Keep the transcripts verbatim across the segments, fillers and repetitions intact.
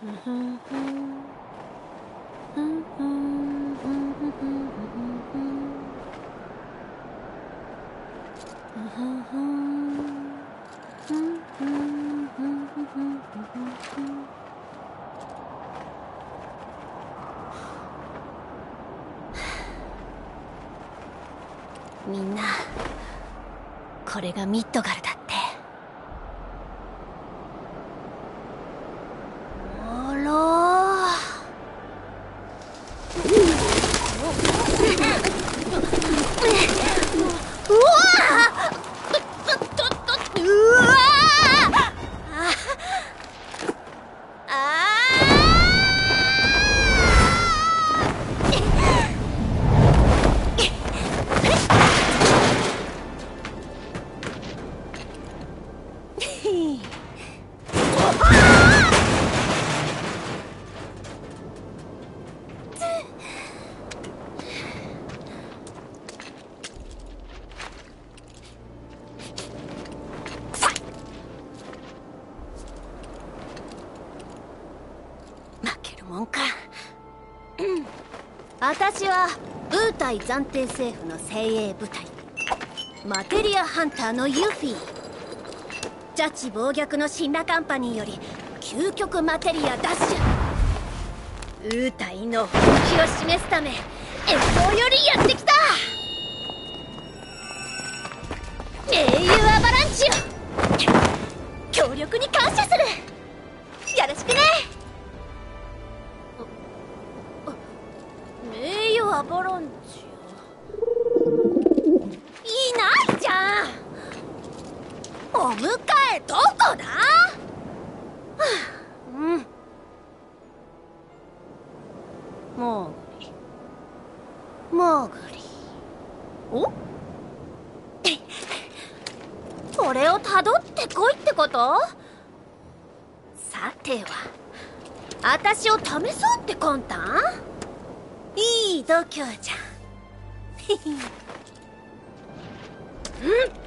みんな、これがミッドガルだって。おろー。うわあ！とととうわあ！ああ！私はブータイ暫定政府の精鋭部隊マテリアハンターのユフィ。ジャッジ暴虐のシンラカンパニーより究極マテリア奪取。ブータイの本気を示すため遠方よりやってきた。英雄アバランチよ、強力に感謝する。よろしくね。名誉アバランチいないじゃん。お迎えどこだ？はあ、うん。モーグリモーグリお俺をたどってこいってこと？さては私を試そうって魂胆？いい度胸じゃん。うん。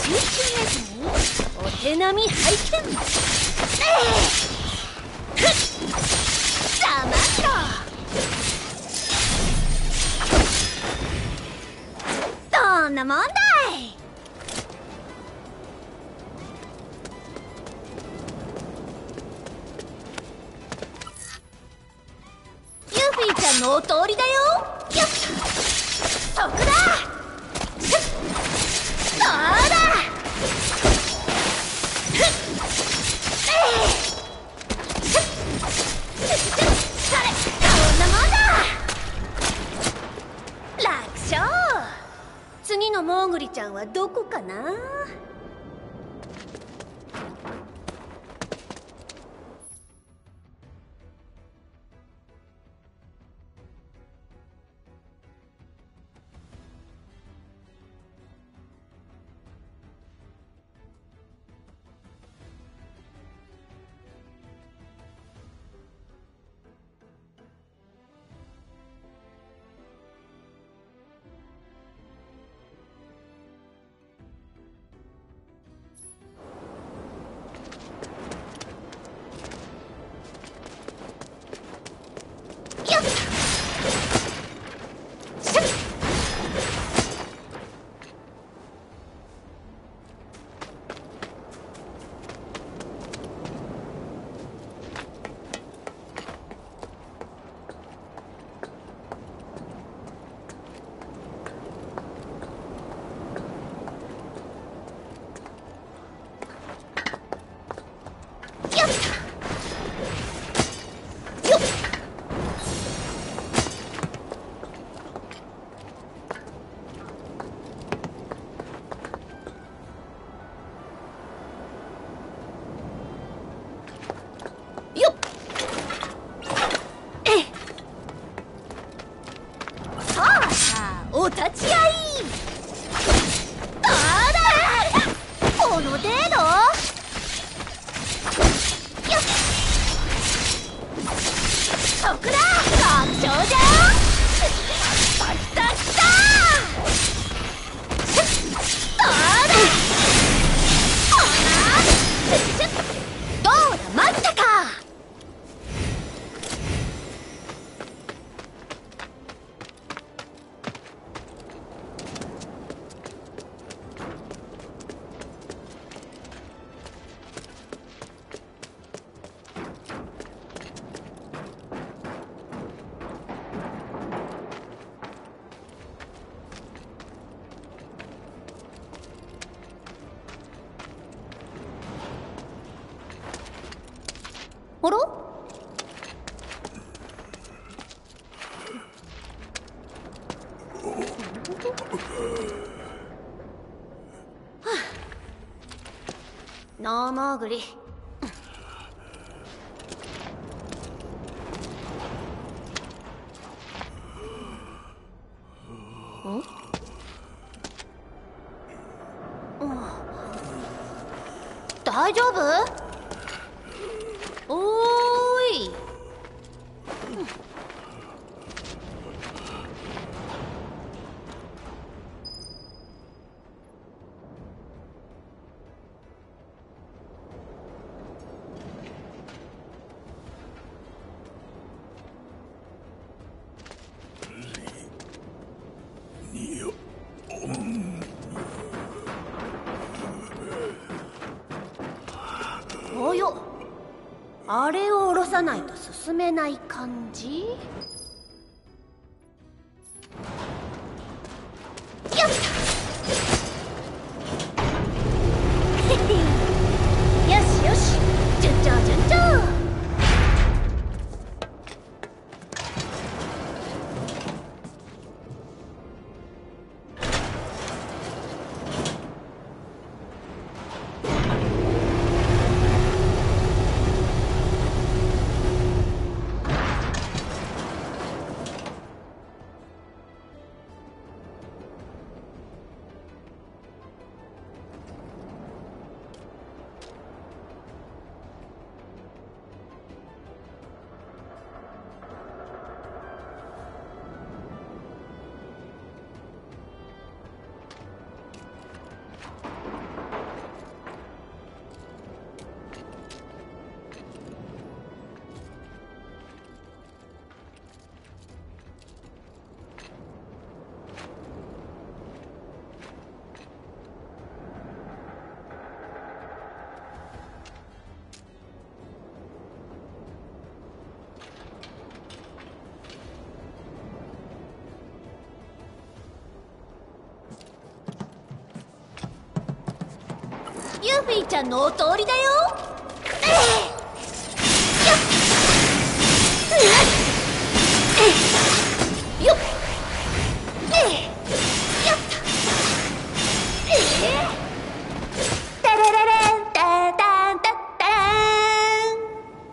集中ねずにお手並み拝見。ええふっざまみろ。どんなもんだい。ユーフィーちゃんのお通りだよ。よっそこだ。そうだ。ふっええふっそれこんなもんだ。楽勝。次のモーグリちゃんはどこかな。お立ち会い。どうだこの程度。よっそこだ。楽勝じゃん。バッタッタどうだほらどうだ待ったか。あら？ノーモーグリ。ん？大丈夫？おーい。およ、あれを下ろさないと進めない感じ。よっよしよし、順調順調。 ユーフィーちゃんのお通りだよ。よっタララランタタンタッタラン。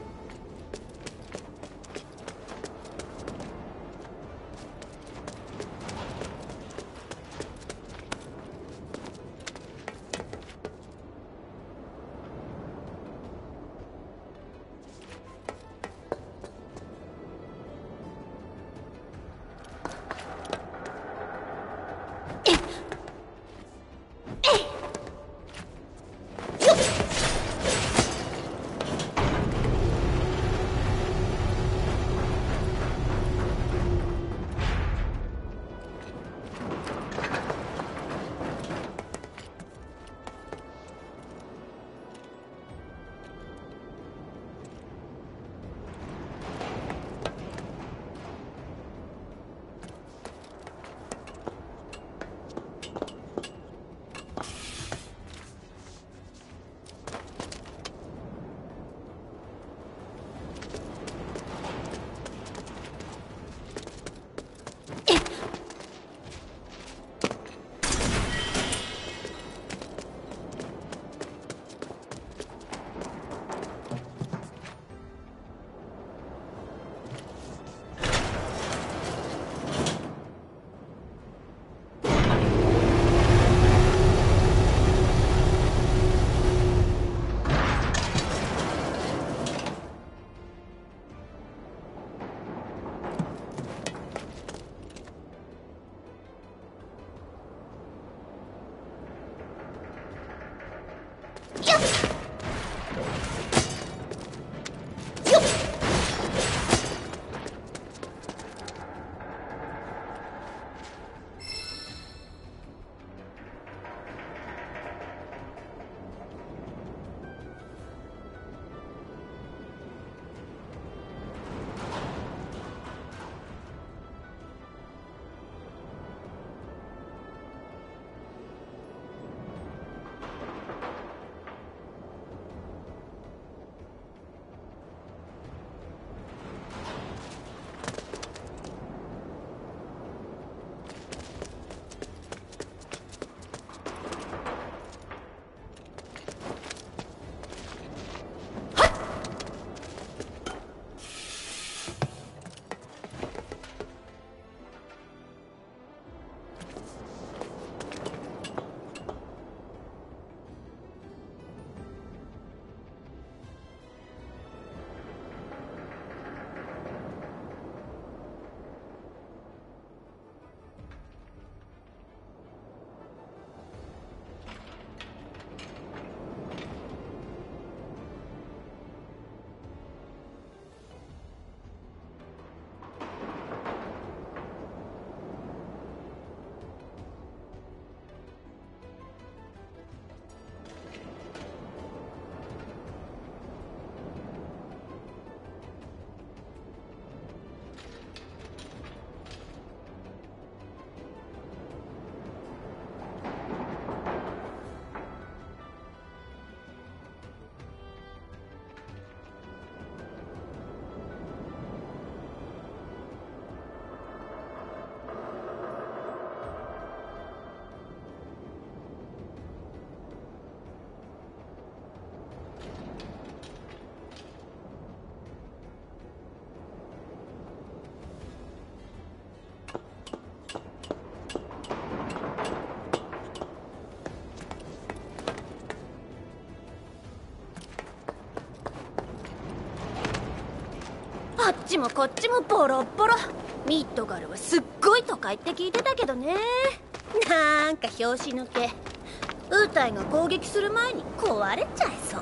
あっちもこっちもボロッボロ。ミッドガルはすっごい都会って聞いてたけどね。なんか拍子抜け、ウータイが攻撃する前に壊れちゃいそう。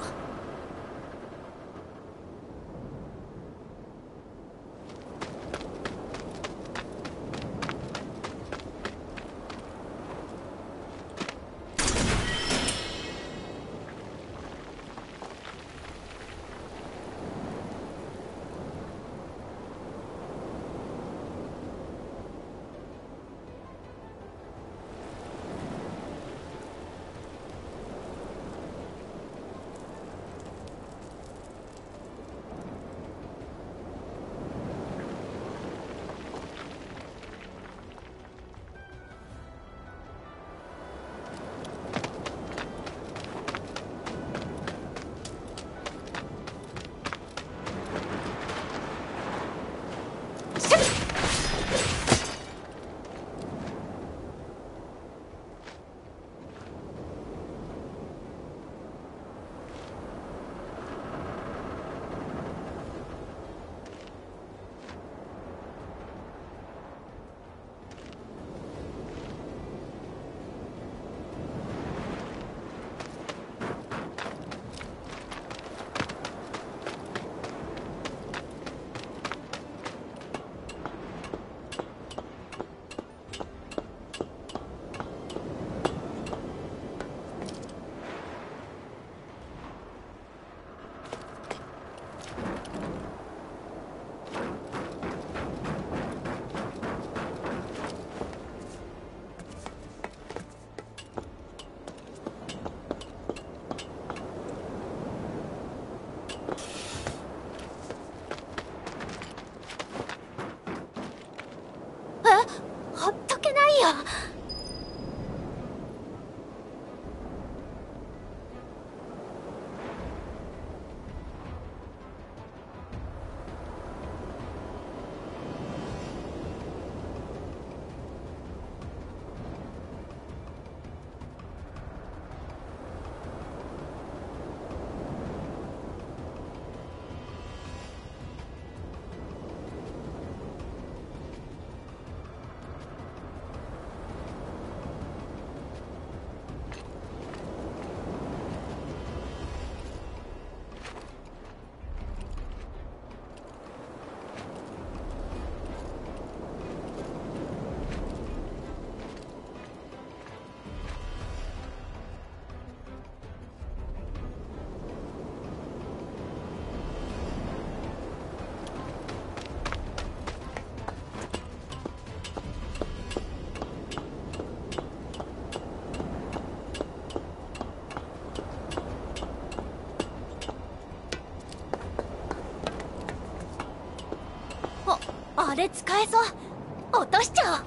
れ使えそう。落としちゃおう。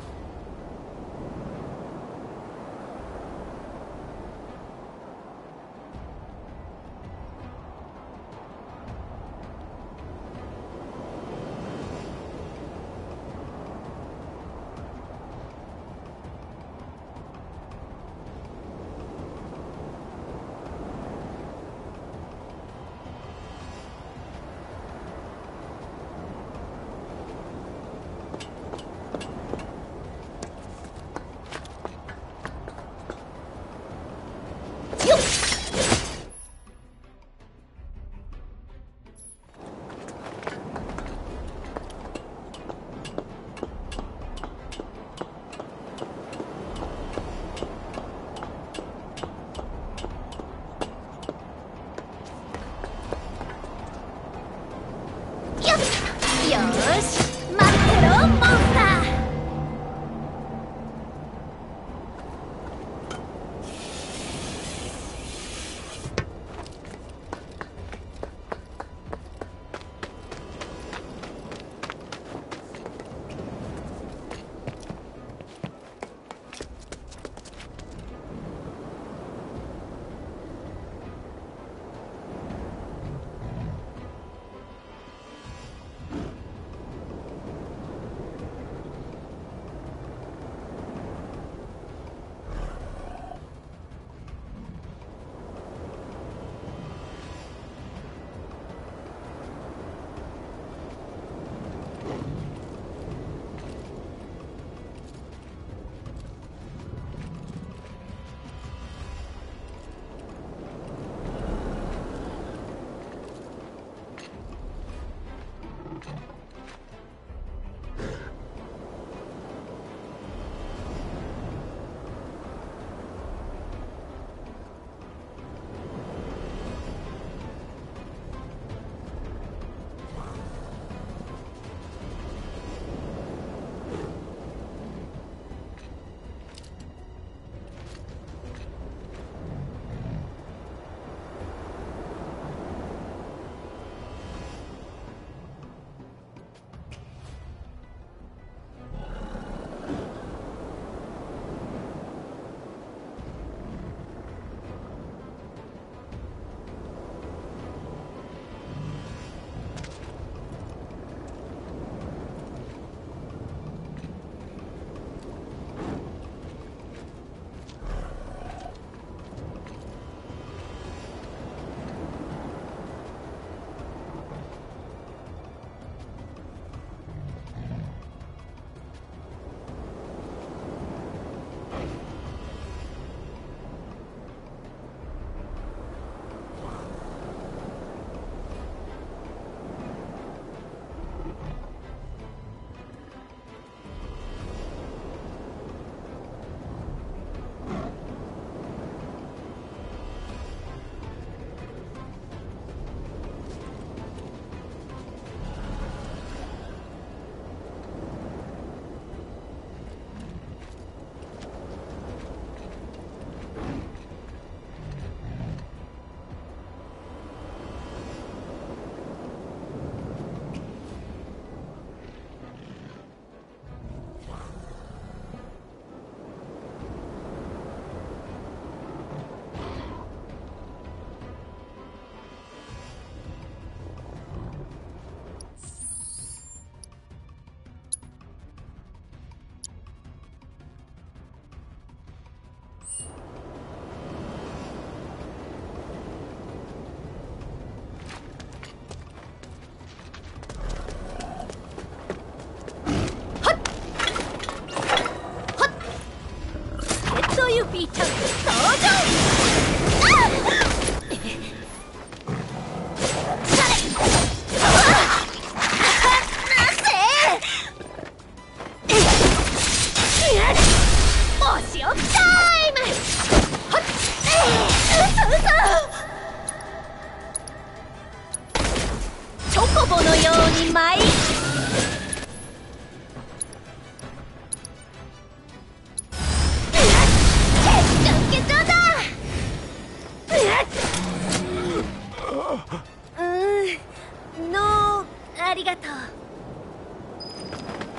よーし、待ってろモンスター。ユピーちゃん登場。お仕置きタイム。うそうそ。チョコボのように舞いうーん、のありがとう。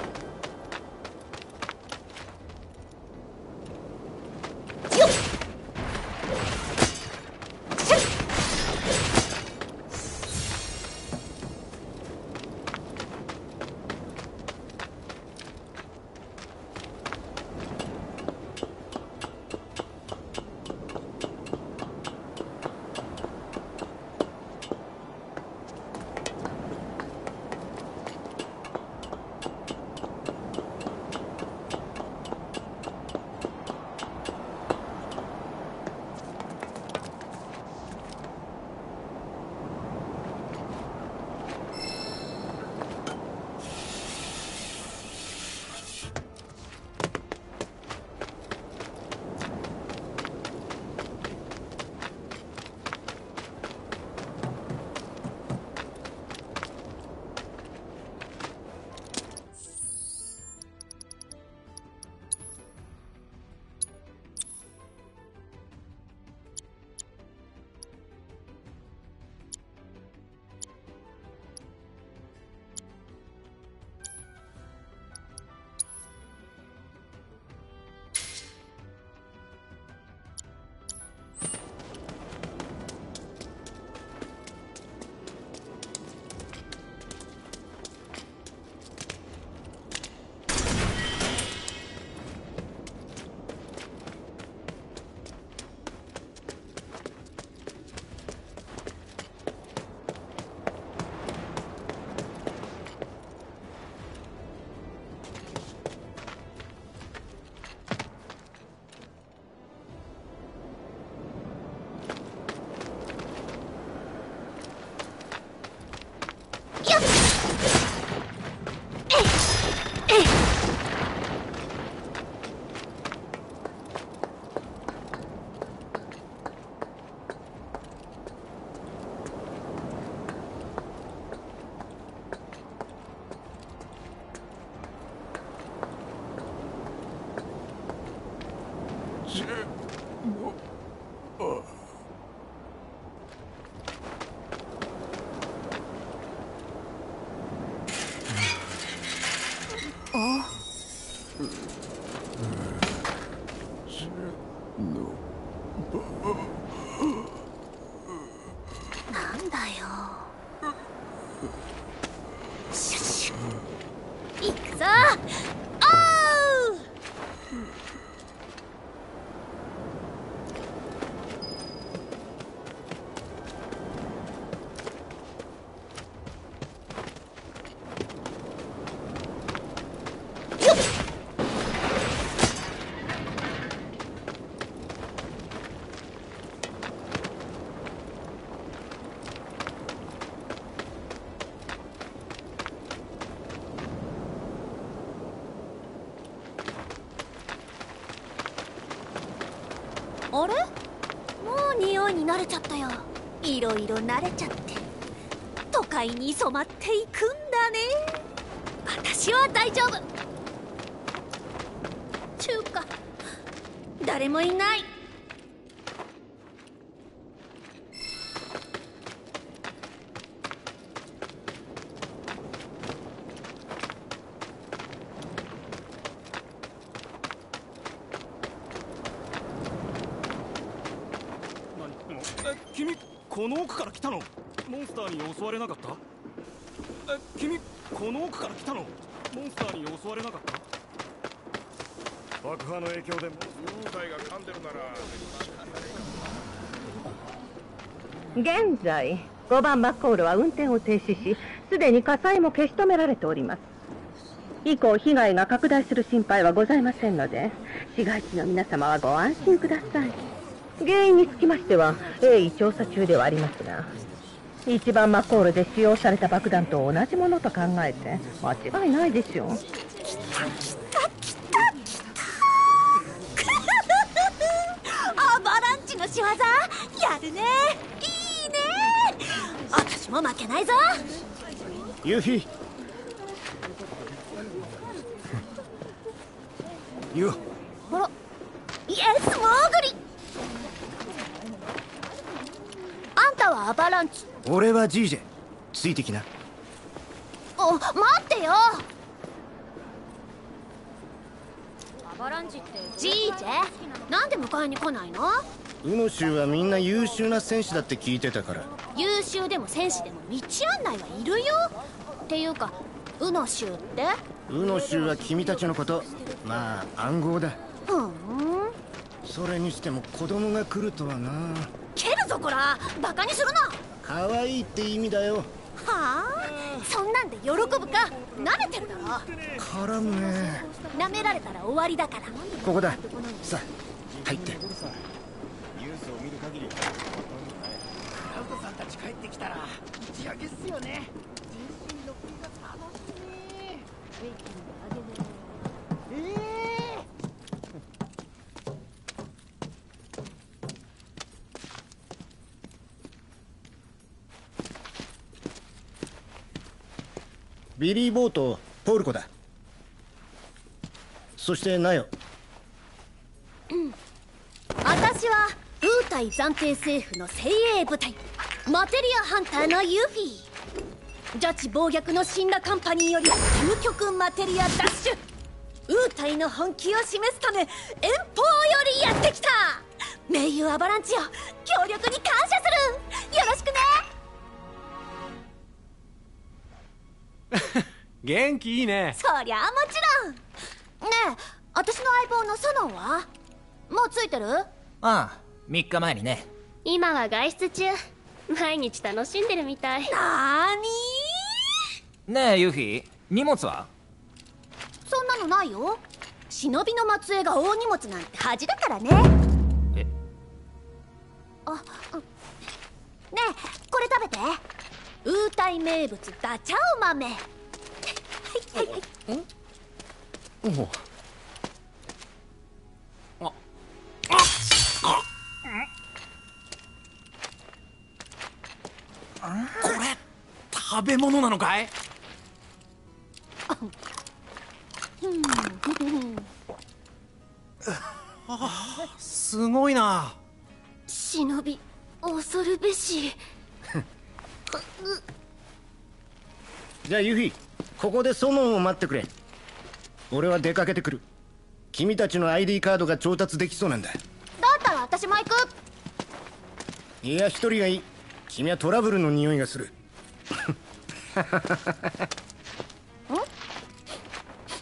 さあ。おう。あれ？もう匂いに慣れちゃったよ。いろいろ慣れちゃって都会に染まっていくんだね。私は大丈夫。ちゅうか誰もいない。 君、この奥から来たの？モンスターに襲われなかった？え、君、この奥から来たの？モンスターに襲われなかった？爆破の影響でモンスターが噛んでるなら。現在ごばんマッコールは運転を停止し、すでに火災も消し止められております。以降被害が拡大する心配はございませんので、市街地の皆様はご安心ください。原因につきましては鋭意調査中ではありますが、一番マコールで使用された爆弾と同じものと考えて間違いないでしょう。 来た来た来た来たアバランチの仕業やるね。いいね。私も負けないぞ。 ユフィユあら、イエスモーグリ。あんたはアバランチ。 俺はジージェ。ついてきな。 お、待ってよ。アバランチってジージェ、なんで迎えに来ないの？ ウノ州はみんな優秀な戦士だって聞いてたから。 優秀でも戦士でも道案内はいるよ。っていうかウノ州って？ ウノ州は君たちのこと、まあ暗号だ。 ふん。 それにしても子供が来るとはな。 蹴るぞこら、バカにするな。 可愛いって意味だよ。 はあ、そんなんで喜ぶか。舐めてるだろ。 絡むね。 舐められたら終わりだから。 ここだ。さあ入って。ニュースを見る限りクラウドさんたち帰ってきたら打ち上げっすよね。全身の振りが楽しみ。ええビリー・ボーとポールコだ。そしてナヨ。 うん。私はブータイ暫定政府の精鋭部隊マテリアハンターのユフィ。ジャッジ暴虐のシンラカンパニーより究極マテリアダッシュ。ウータイの本気を示すため遠方よりやってきた。盟友アバランチよ、協力に感謝する。よろしくね。 元気いいね。 そりゃあもちろん。ねえ、私の相棒のソノンはもうついてる？ ああ、みっかまえにね。 今は外出中。毎日楽しんでるみたい。 なーにーねえユフィ、荷物は？ そんなのないよ。忍びの末裔が大荷物なんて恥だからね。 えあ、うん、ねえ、これ食べて。ウータイ名物ダチャオ豆。はいはいはい。 おお。あ、あ、これ食べ物なのかい？あ、すごいな。 忍び恐るべし。 じゃあユフィ、ここでソノンを待ってくれ。俺は出かけてくる。君たちの アイディー カードが調達できそうなんだ。 だったら私も行く。 いや、一人がいい。君はトラブルの匂いがする。 ん？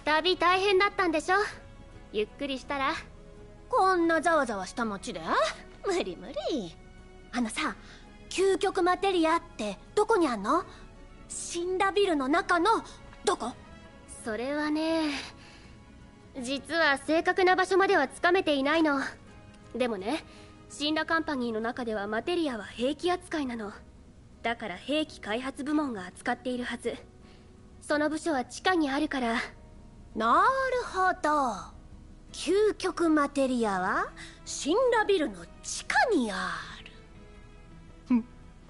旅大変だったんでしょ。ゆっくりしたら。 こんなざわざわした街で無理無理。あのさ、究極マテリアってどこにあんの？死んだビルの中のどこ？ それはね、実は正確な場所まではつかめていないの。でもね、シンラカンパニーの中ではマテリアは兵器扱いなの。だから兵器開発部門が扱っているはず。その部署は地下にあるから。 なるほど。究極マテリアはシンラビルの地下にある。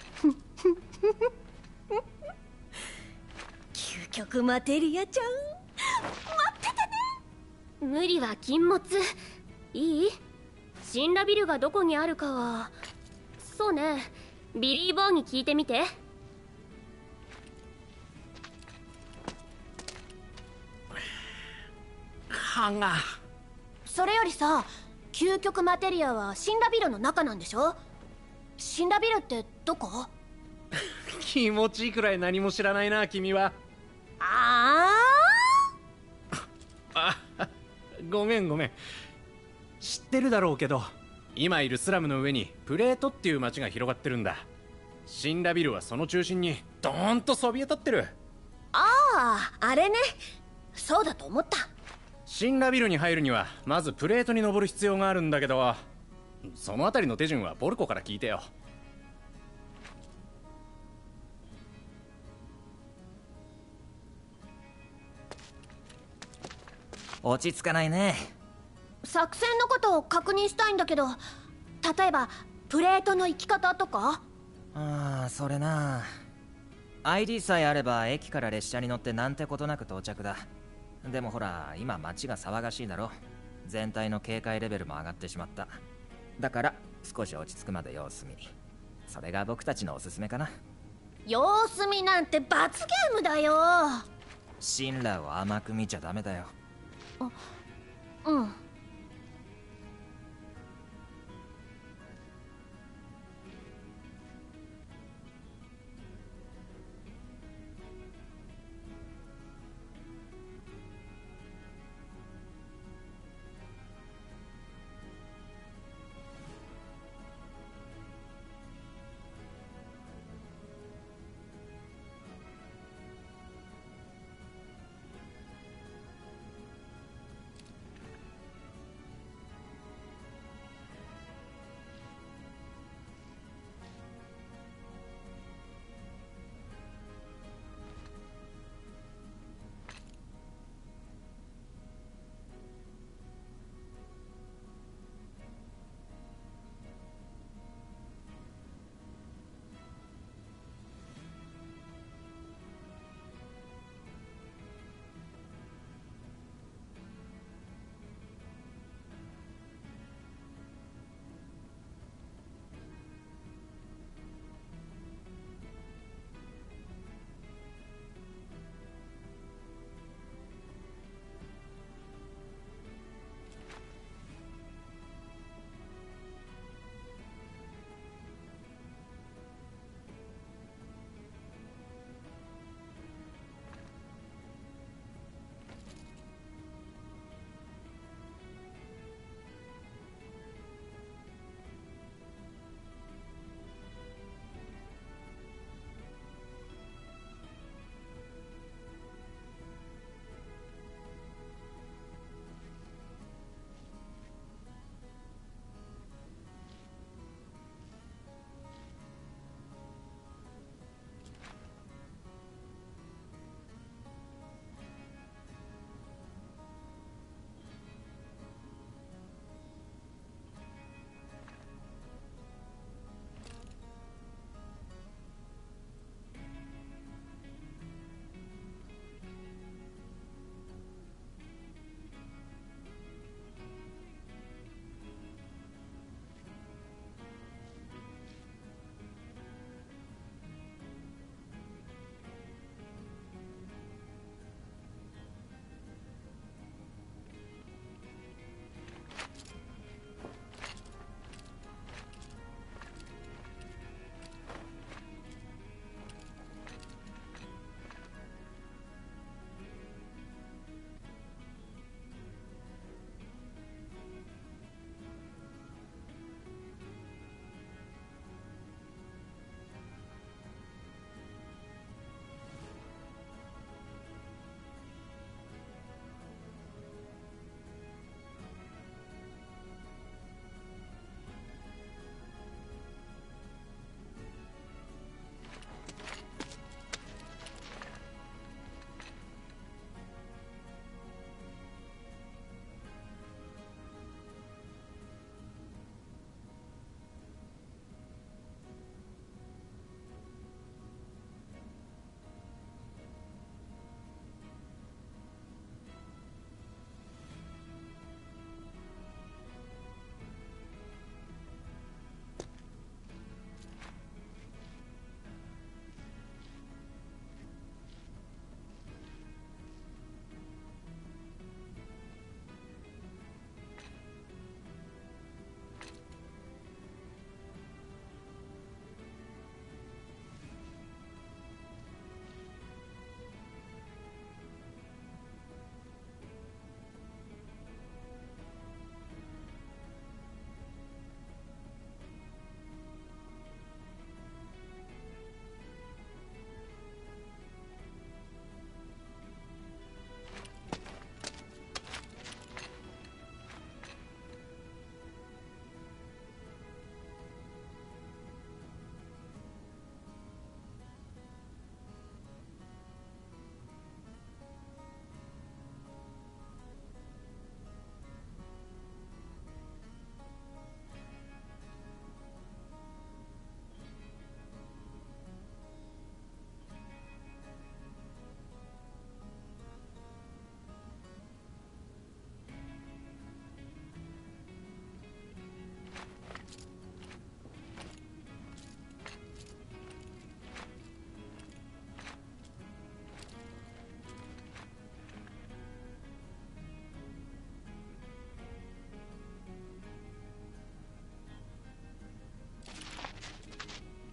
究極マテリアちゃん、待っててね。 無理は禁物。いい？シンラビルがどこにあるかは、そうね、ビリー・ボーに聞いてみて。 歯が。 それよりさ、究極マテリアはシンラビルの中なんでしょ？シンラビルってどこ？ 気持ちいいくらい何も知らないな、君は。 ああごめんごめん。知ってるだろうけど、今いるスラムの上にプレートっていう街が広がってるんだ。シンラビルはその中心にドーンとそびえ立ってる。 ああ、あれね。そうだと思った。 シンラビルに入るにはまずプレートに登る必要があるんだけど、そのあたりの手順はボルコから聞いてよ。 落ち着かないね。 作戦のことを確認したいんだけど、例えばプレートの行き方とか。 ああ、それな。 アイディー さえあれば駅から列車に乗ってなんてことなく到着だ。でもほら、今街が騒がしいだろ。全体の警戒レベルも上がってしまった。だから少し落ち着くまで様子見。それが僕たちのおすすめかな。 様子見なんて罰ゲームだよ。 シンラを甘く見ちゃダメだよ。 うん。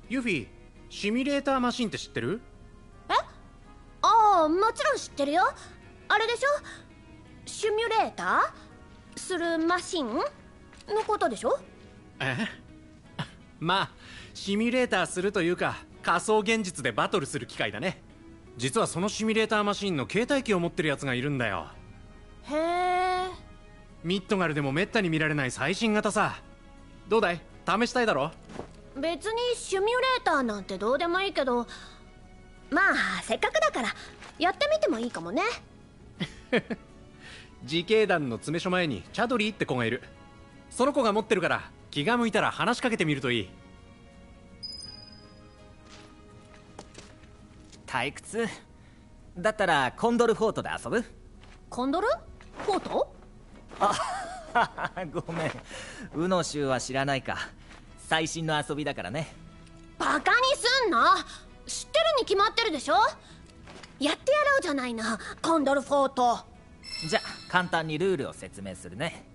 ユフィ、シミュレーターマシンって知ってる？ え？ああ、もちろん知ってるよ。あれでしょ、シミュレーターするマシンのことでしょ？ えまあシミュレーターするというか仮想現実でバトルする機械だね。実はそのシミュレーターマシンの携帯機を持ってるやつがいるんだよ。 へえ。 ミッドガルでもめったに見られない最新型さ。どうだい？試したいだろ？ 別にシミュレーターなんてどうでもいいけど、まあせっかくだからやってみてもいいかもね。 自警団の詰め所前にチャドリーって子がいる。その子が持ってるから気が向いたら話しかけてみるといい。 退屈だったらコンドルフォートで遊ぶ？ コンドルフォート？ あごめん、ウノ州は知らないか。最新の遊びだからね。 バカにすんな。知ってるに決まってるでしょ。やってやろうじゃないな、コンドルフォート。 じゃ簡単にルールを説明するね。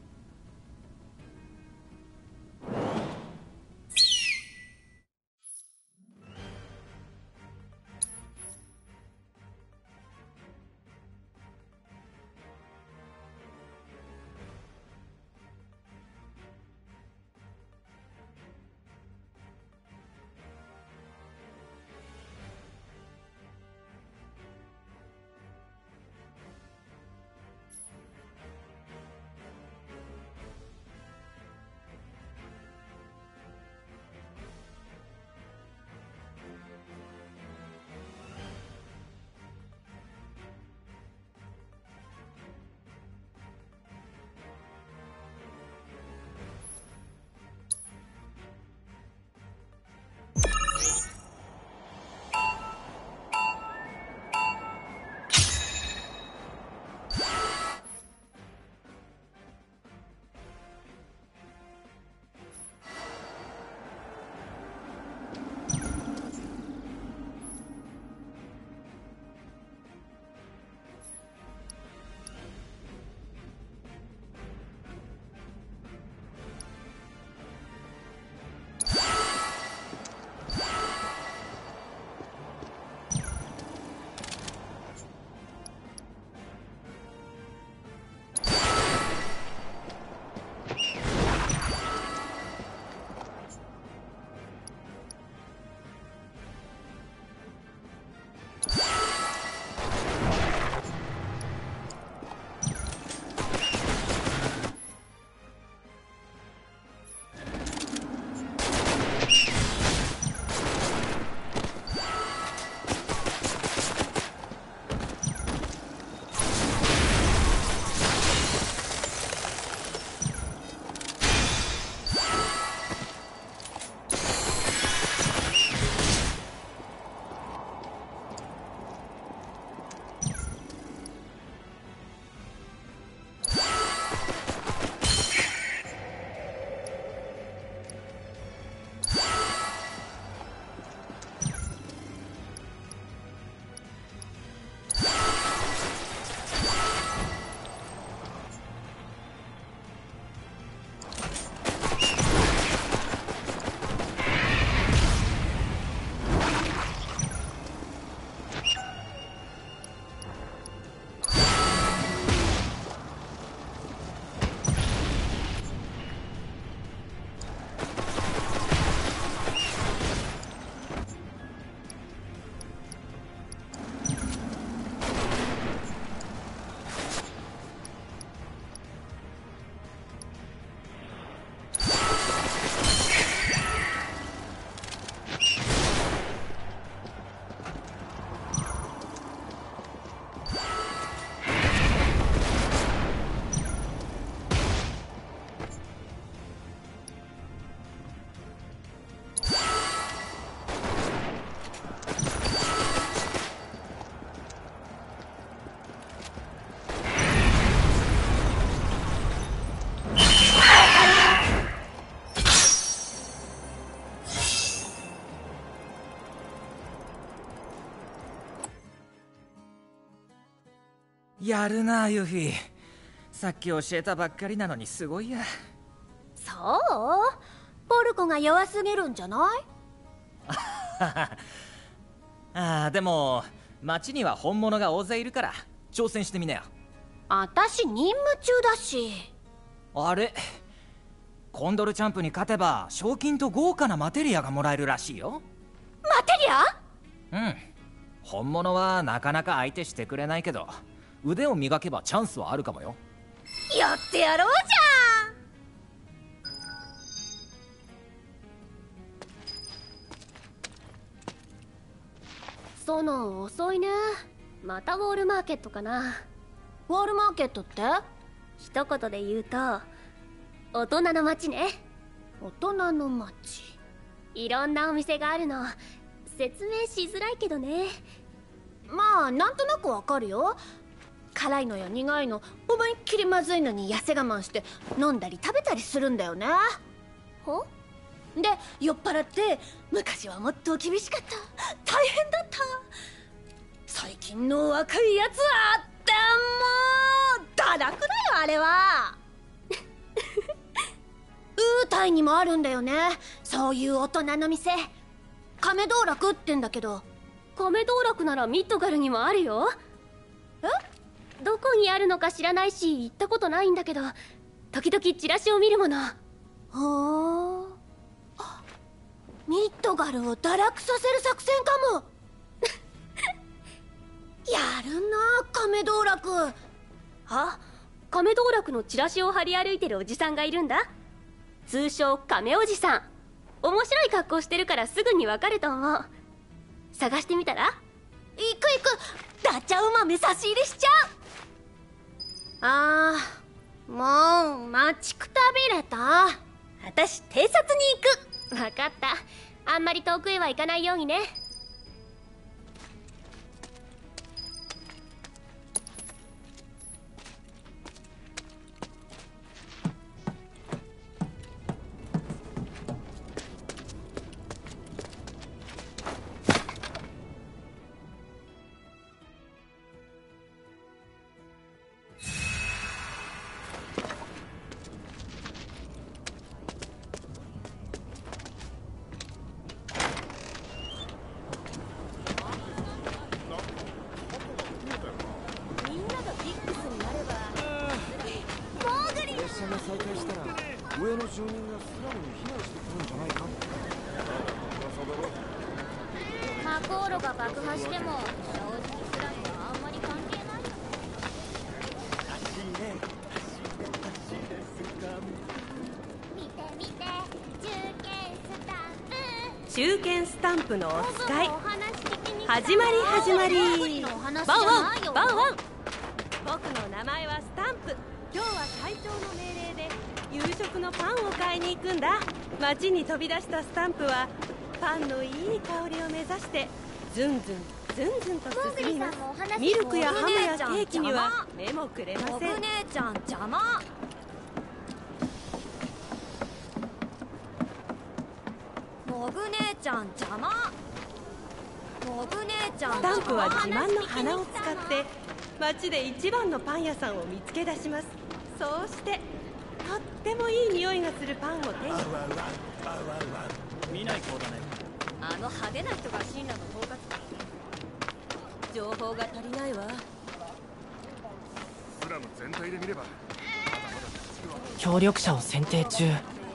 やるなユフィ。さっき教えたばっかりなのにすごいや。 そう？ポルコが弱すぎるんじゃない？ ああ、でも町には本物が大勢いるから挑戦してみなよ。 私任務中だし。 あれ、コンドルチャンプに勝てば賞金と豪華なマテリアがもらえるらしいよ。 マテリア？うん、本物はなかなか相手してくれないけど、腕を磨けばチャンスはあるかもよ。 やってやろうじゃん。 ソノン遅いね。またウォールマーケットかな。 ウォールマーケットって？ 一言で言うと大人の街ね。 大人の街。 いろんなお店があるの。説明しづらいけどね。 まあなんとなくわかるよ。辛いのや苦いの思いっきりまずいのに痩せ我慢して飲んだり食べたりするんだよね。 ほ？ で酔っ払って昔はもっと厳しかった、大変だった、最近の若いやつはってもう堕落だよあれは。ウータイにもあるんだよね、そういう大人の店。亀道楽ってんだけど。 亀道楽ならミッドガルにもあるよ。 え？ どこにあるのか知らないし行ったことないんだけど、時々チラシを見るもの。 ほー、ミッドガルを堕落させる作戦かも。やるな亀道楽。 あ、亀道楽のチラシを張り歩いてるおじさんがいるんだ。通称亀おじさん。面白い格好してるからすぐにわかると思う。探してみたら？ 行く行く、ダチャウ豆差し入れしちゃう。あー、もう待ちくたびれた。私偵察に行く。 わかった。あんまり遠くへは行かないようにね。 マコーロが爆破しても正直スラムはあんまり関係ない。見て見て、中堅スタンプ。 中堅スタンプのお使いお話的に始まり始まり。 のお話じバンゃないよ。 ワンバンワン。僕の名前はスタンプ。今日は隊長の命令で夕食のパンを買いに行くんだ。街に飛び出したスタンプはパンのいい香りを目指してずんずんずんずんと進みます。ミルクやハムやケーキには目もくれません。 モグ姉ちゃん邪魔。モグ姉ちゃん邪魔。モグ姉ちゃんスタンプは自慢の鼻を使って街で一番のパン屋さんを見つけ出します。そうしてとってもいい匂いがするパンを手に。 見ない顔だね。 あの派手な人が神羅の統括官。情報が足りないわ。 スラム全体で見れば協力者を選定中。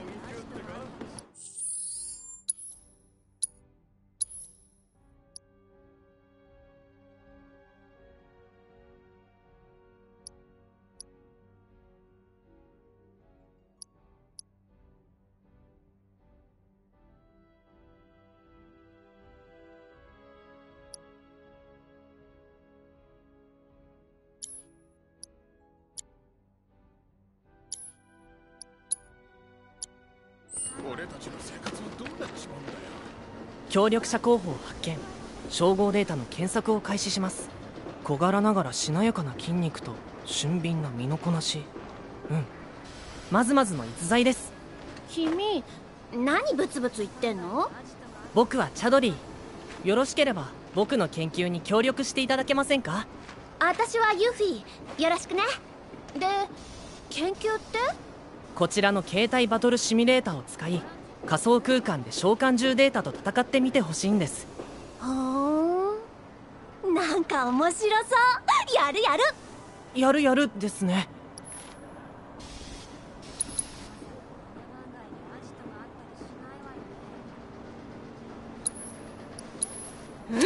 俺たちの生活はどうなっちまうんだよ。 協力者候補を発見。照合データの検索を開始します。小柄ながらしなやかな筋肉と俊敏な身のこなし。うん、まずまずの逸材です。 君何ブツブツ言ってんの？ 僕はチャドリー。よろしければ僕の研究に協力していただけませんか？ 私はユフィ、よろしくね。で研究って？ こちらの携帯バトルシミュレーターを使い仮想空間で召喚獣データと戦ってみてほしいんです。 ほーん、なんか面白そう。やるやるやるやるですね。 ん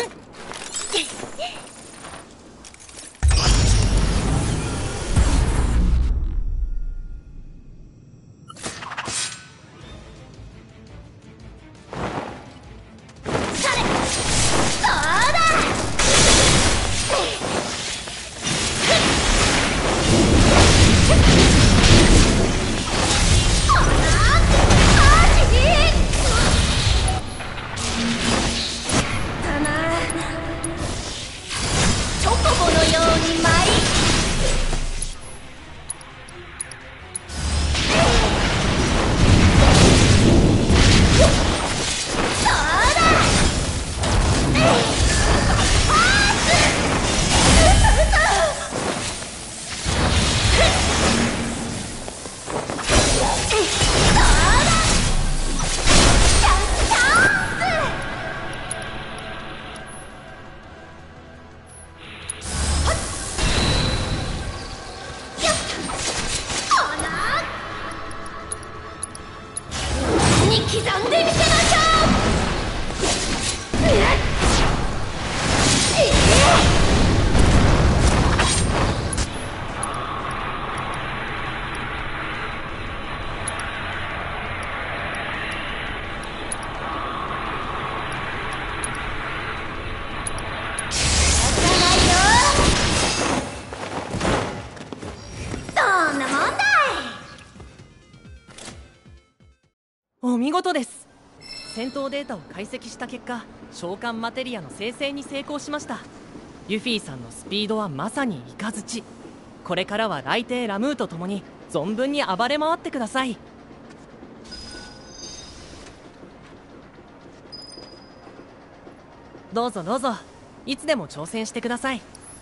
お見事です。戦闘データを解析した結果、召喚マテリアの生成に成功しました。ユフィさんのスピードはまさに雷。これからは雷帝ラムーと共に存分に暴れ回ってください。どうぞどうぞ、いつでも挑戦してください。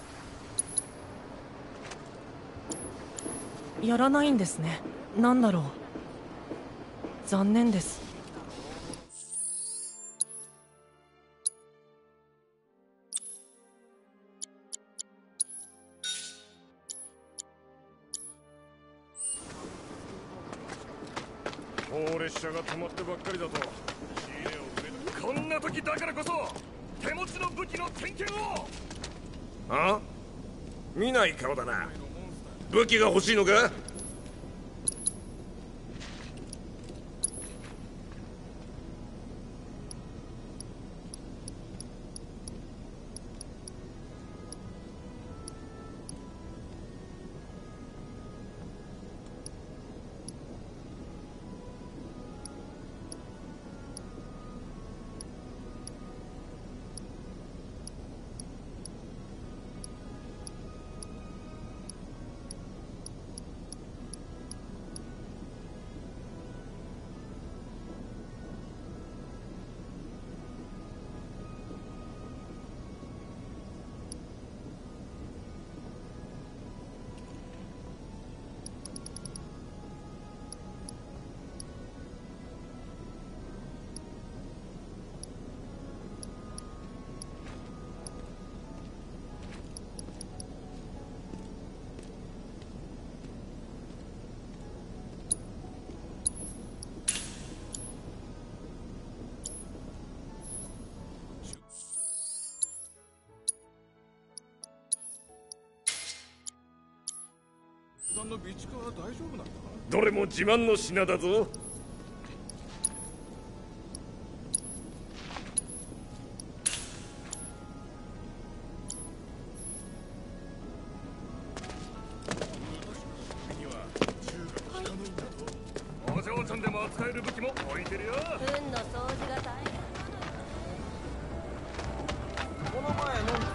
やらないんですね。なんだろう、残念です。 もう列車が止まってばっかりだと仕入れを埋める。こんな時だからこそ手持ちの武器の点検を。 あ？見ない顔だな。武器が欲しいのか？ の備蓄は大丈夫なんだ。 どれも自慢の品だぞ。 お嬢ちゃんでも扱える武器も置いてるよ。 運の掃除が大変。 この前飲んだ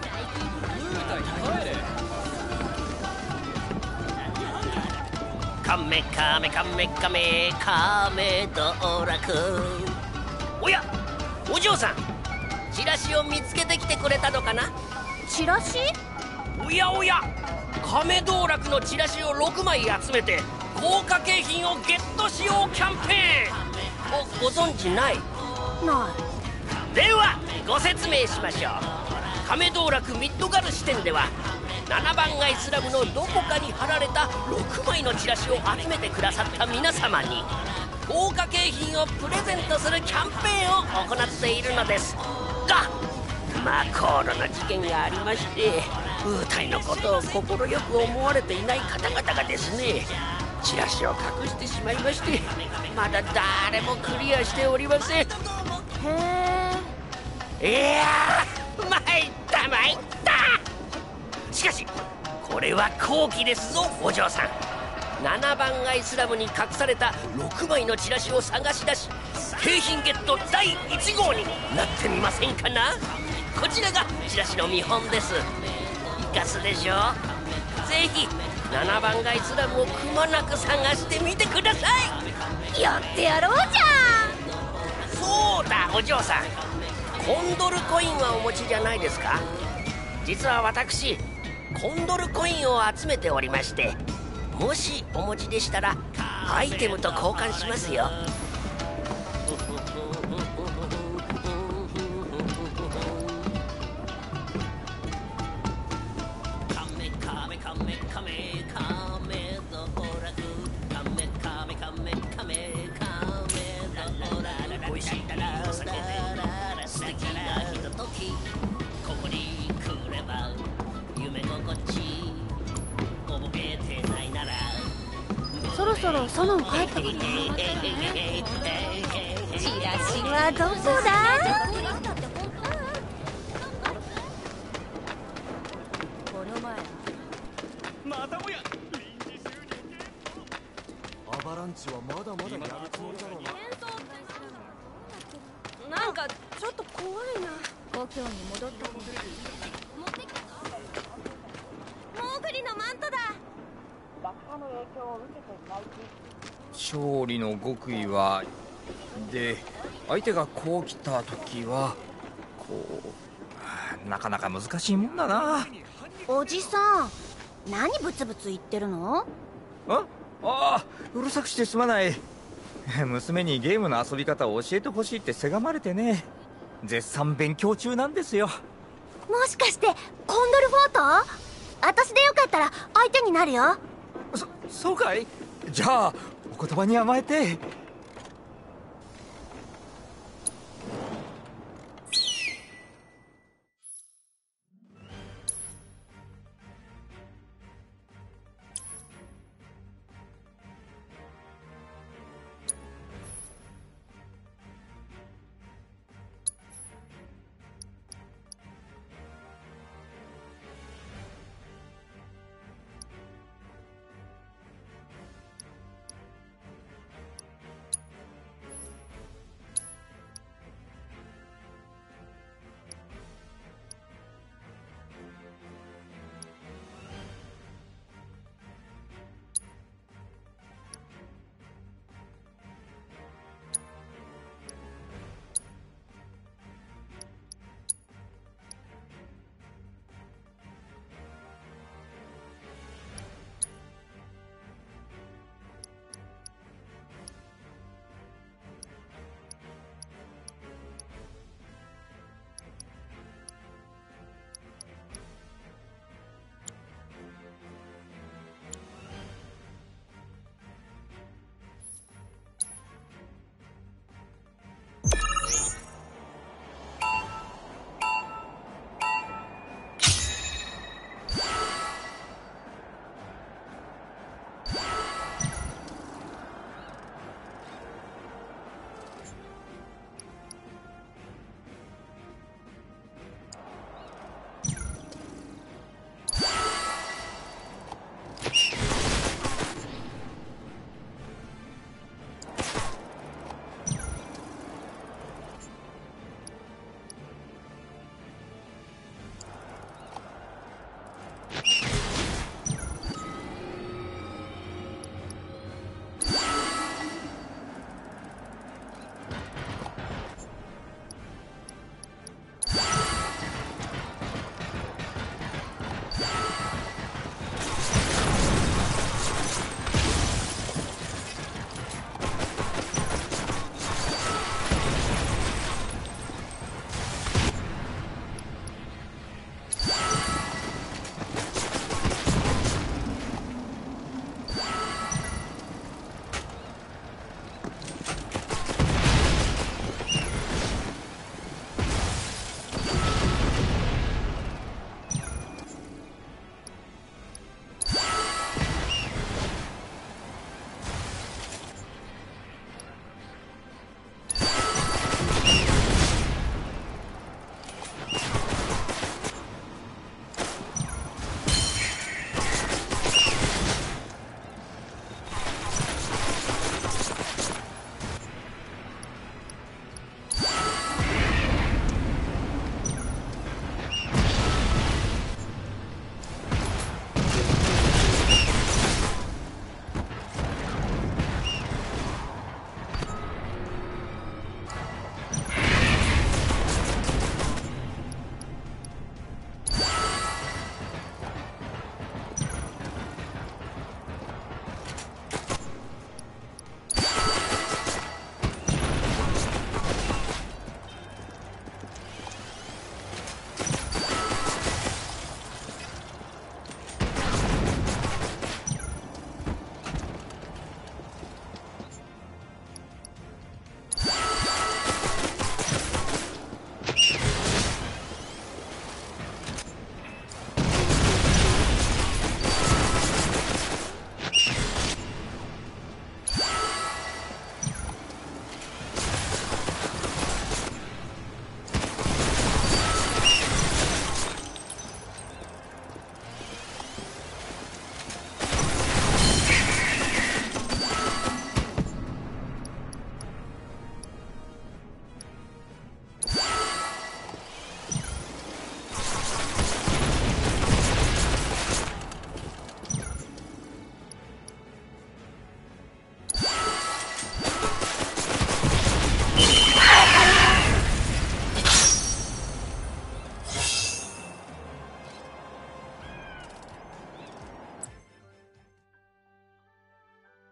カメカメカメカメカメ道楽。おや、お嬢さん、チラシを見つけてきてくれたのかな。 チラシ？ おやおや、カメ道楽のチラシをろくまい集めて豪華景品をゲットしようキャンペーン。 をご存知ない？ ないではご説明しましょう。亀道楽ミッドガル支店ではななばん街スラムのどこかに貼られたろくまいのチラシを集めてくださった皆様に豪華景品をプレゼントするキャンペーンを行っているのですが、マコールの事件がありまして、ウータイのことを快く思われていない方々がですね、チラシを隠してしまいまして、まだ誰もクリアしておりません。へえ。いやー、参った参った。しかしこれは好機ですぞお嬢さん。ななばん街スラムに隠されたろくまいのチラシを探し出し、景品ゲットだいいち号になってみませんかな。こちらがチラシの見本です。いかすでしょう。ぜひななばん街スラムをくまなく探してみてください。 やってやろうじゃん。 そうだお嬢さん、コンドルコインはお持ちじゃないですか？実は私コンドルコインを集めておりまして、もしお持ちでしたらアイテムと交換しますよ。 そろそろソノン帰ってくる。チラシはどこだ？ アバランチはまだまだやるつもりだろうな。 なんかちょっと怖いな。故郷に戻った方がいい。持ってきた。モーグリのマントだ。 勝利の極意はで、相手がこう来た時はこう、なかなか難しいもんだな。 おじさん、何ブツブツ言ってるの？ ああ、うるさくしてすまない。娘にゲームの遊び方を教えてほしいってせがまれてね、絶賛勉強中なんですよ。 もしかしてコンドルフォート？私でよかったら相手になるよ。 そ、そうかい？じゃあお言葉に甘えて。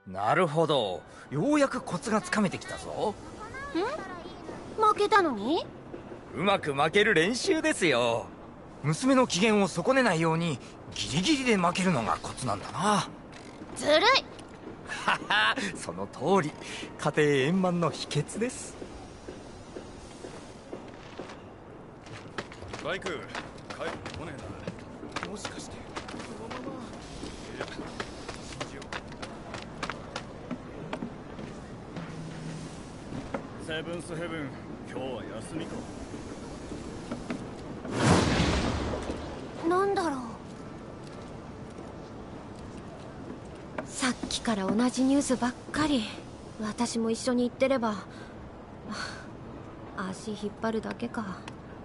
なるほど、ようやくコツがつかめてきたぞ。 ん？負けたのに？ うまく負ける練習ですよ。娘の機嫌を損ねないようにギリギリで負けるのがコツなんだな。 ずるい。 ははその通り、家庭円満の秘訣です。 バイク帰ってこねえな。もしかしてこのまま。いや、信じよう。セブンスヘブン、今日は休みか。 なんだろう。さっきから同じニュースばっかり。私も一緒に行ってれば。足引っ張るだけか。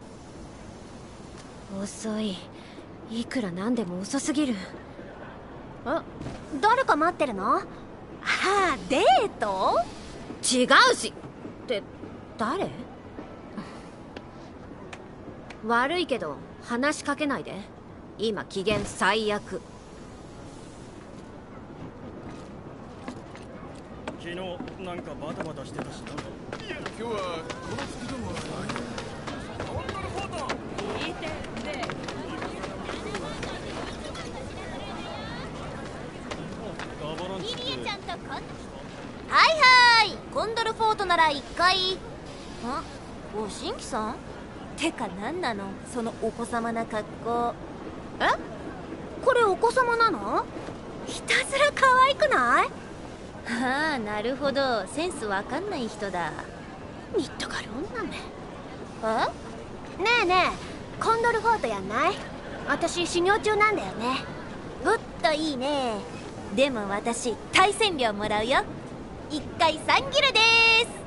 遅い。いくらなんでも遅すぎる。あ、誰か待ってるの？ああ、デート？違うし。って誰？悪いけど話しかけないで。今機嫌最悪。 昨日なんかバタバタしてたしな。いや、今日はこの月でもコントルフォート聞いてね。 リリエちゃんとこんはいはい、コンドルフォートなら一回。 あ、ご新規さん？てか何なのそのお子様な格好。 え？これお子様なの？ひたすら可愛くない？ ああ、なるほど、センスわかんない人だ。 ニットガル女め。え？ねえねえ、コンドルフォートやんない？私修行中なんだよね。 おっといいね。でも私対戦料もらうよ。一回さんギルでーす。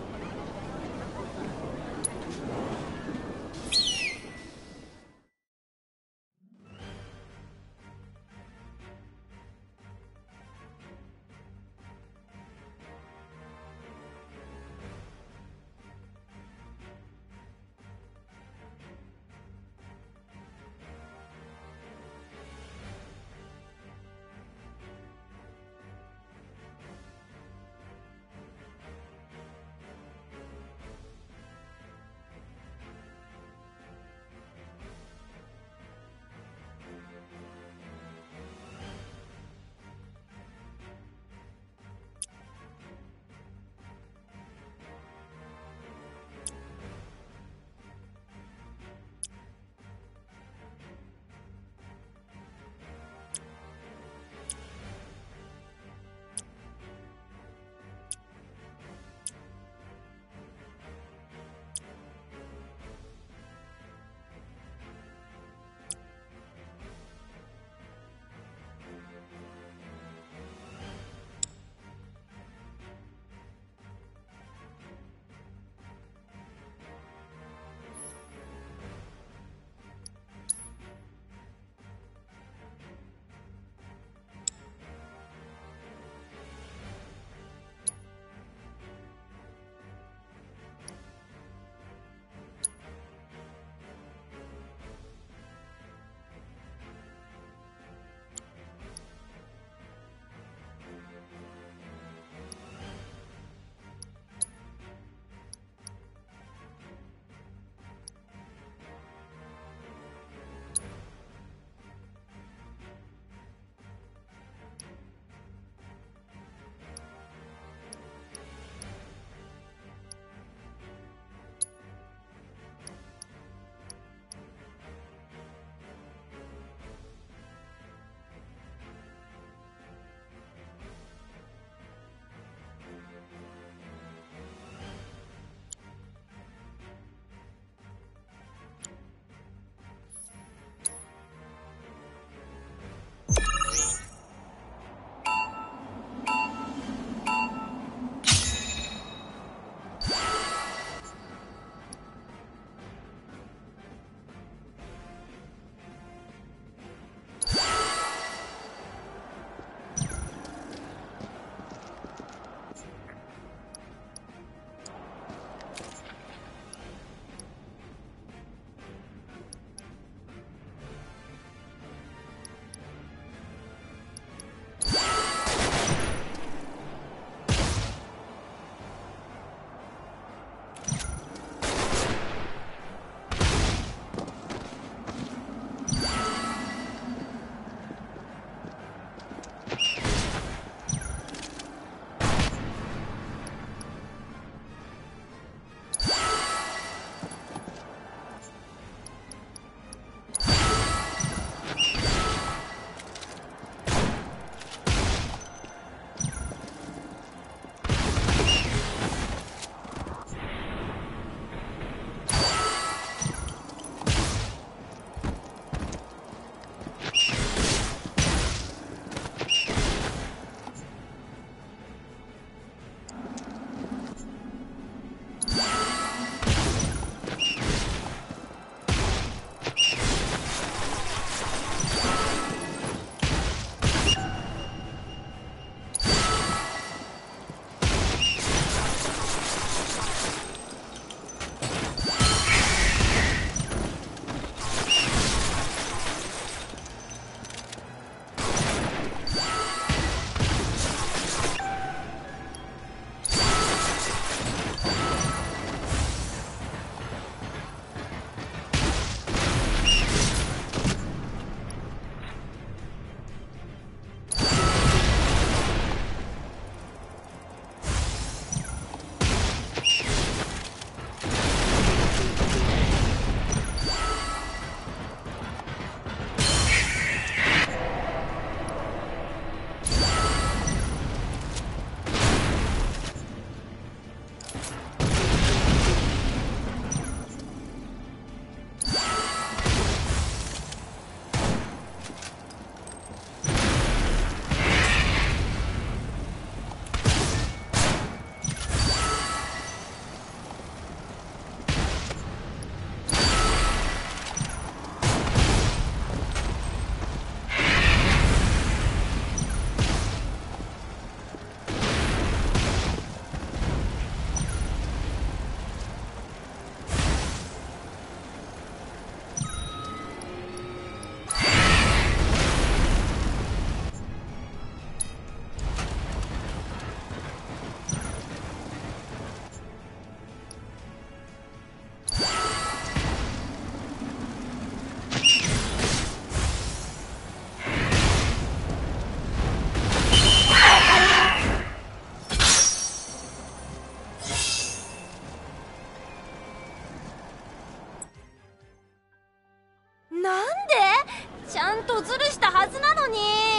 ゃんとズルしたはずなのに。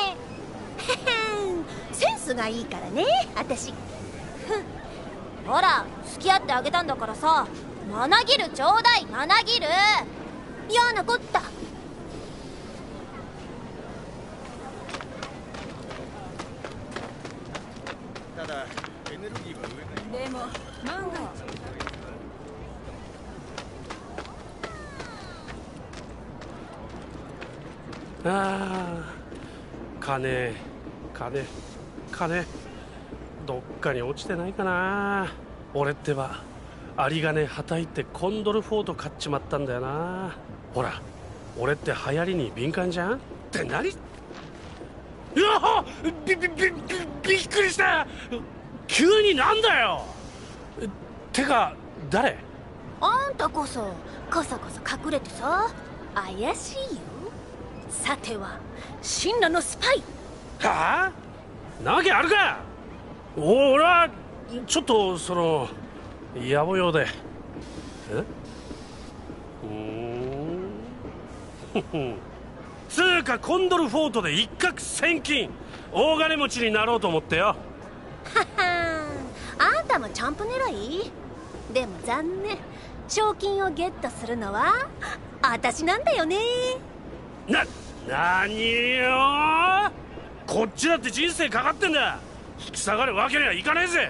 センスがいいからね私。 ほら付き合ってあげたんだからさ、マナギルちょうだい。マナギル嫌なこった。 ただエネルギーは上がでも万が一ああ、金金金どっかに落ちてないかな。俺ってば有り金はたいてコンドルフォート買っちまったんだよな。ほら俺って流行りに敏感じゃんって何。うわっびびびびびっくりした。急になんだよ。てか誰。 あんたこそこそこそ隠れてさ怪しいよ。さては神羅のスパイ。 はあ、なわけあるか。お俺はちょっとその野暮用で。えうーんつうかコンドルフォートで一攫千金大金持ちになろうと思ってよ。 ははあんたもチャンプ狙い。でも残念、賞金をゲットするのは私なんだよね。 な何よ。こっちだって人生かかってんだ。引き下がるわけにはいかねえぜ。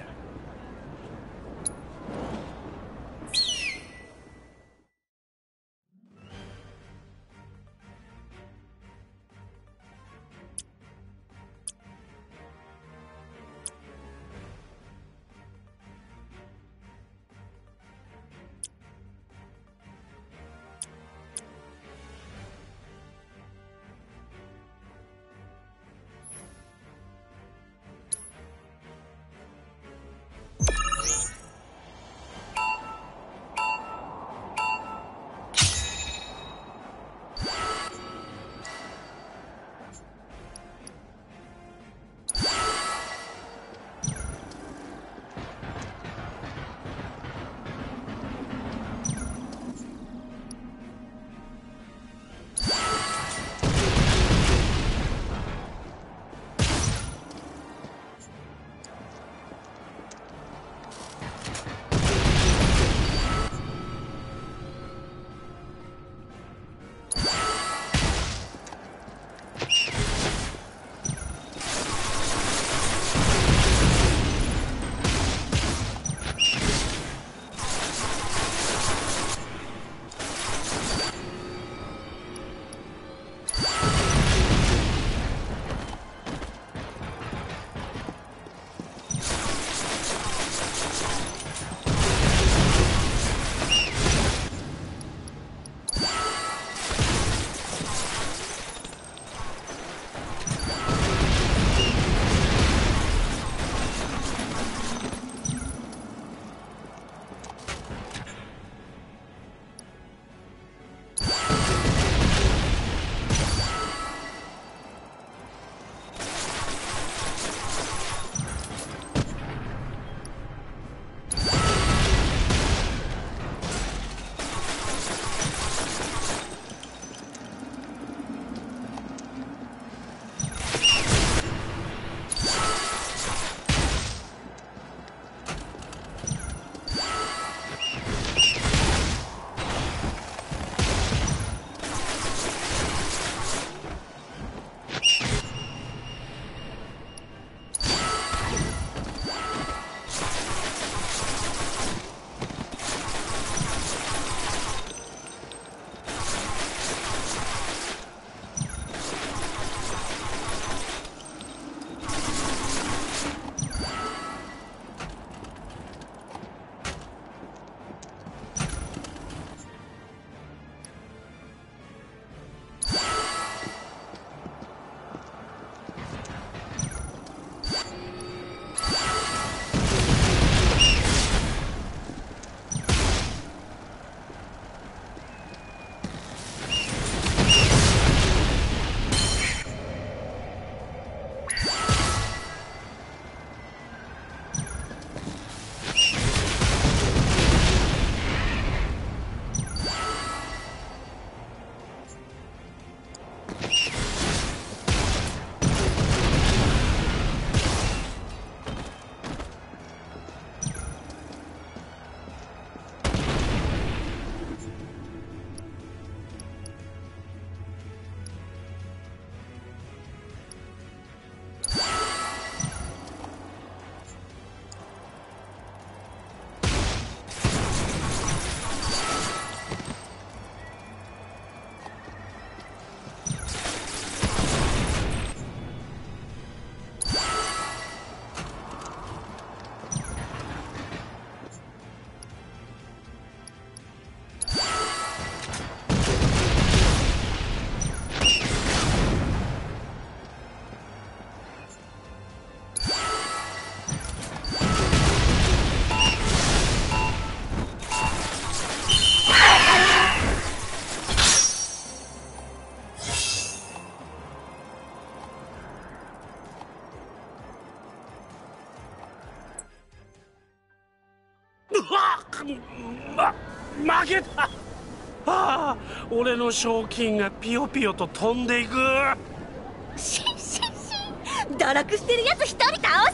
負けた。ああ、俺の賞金がピヨピヨと飛んでいく。 シンシンシン、堕落してるやつ一人倒した。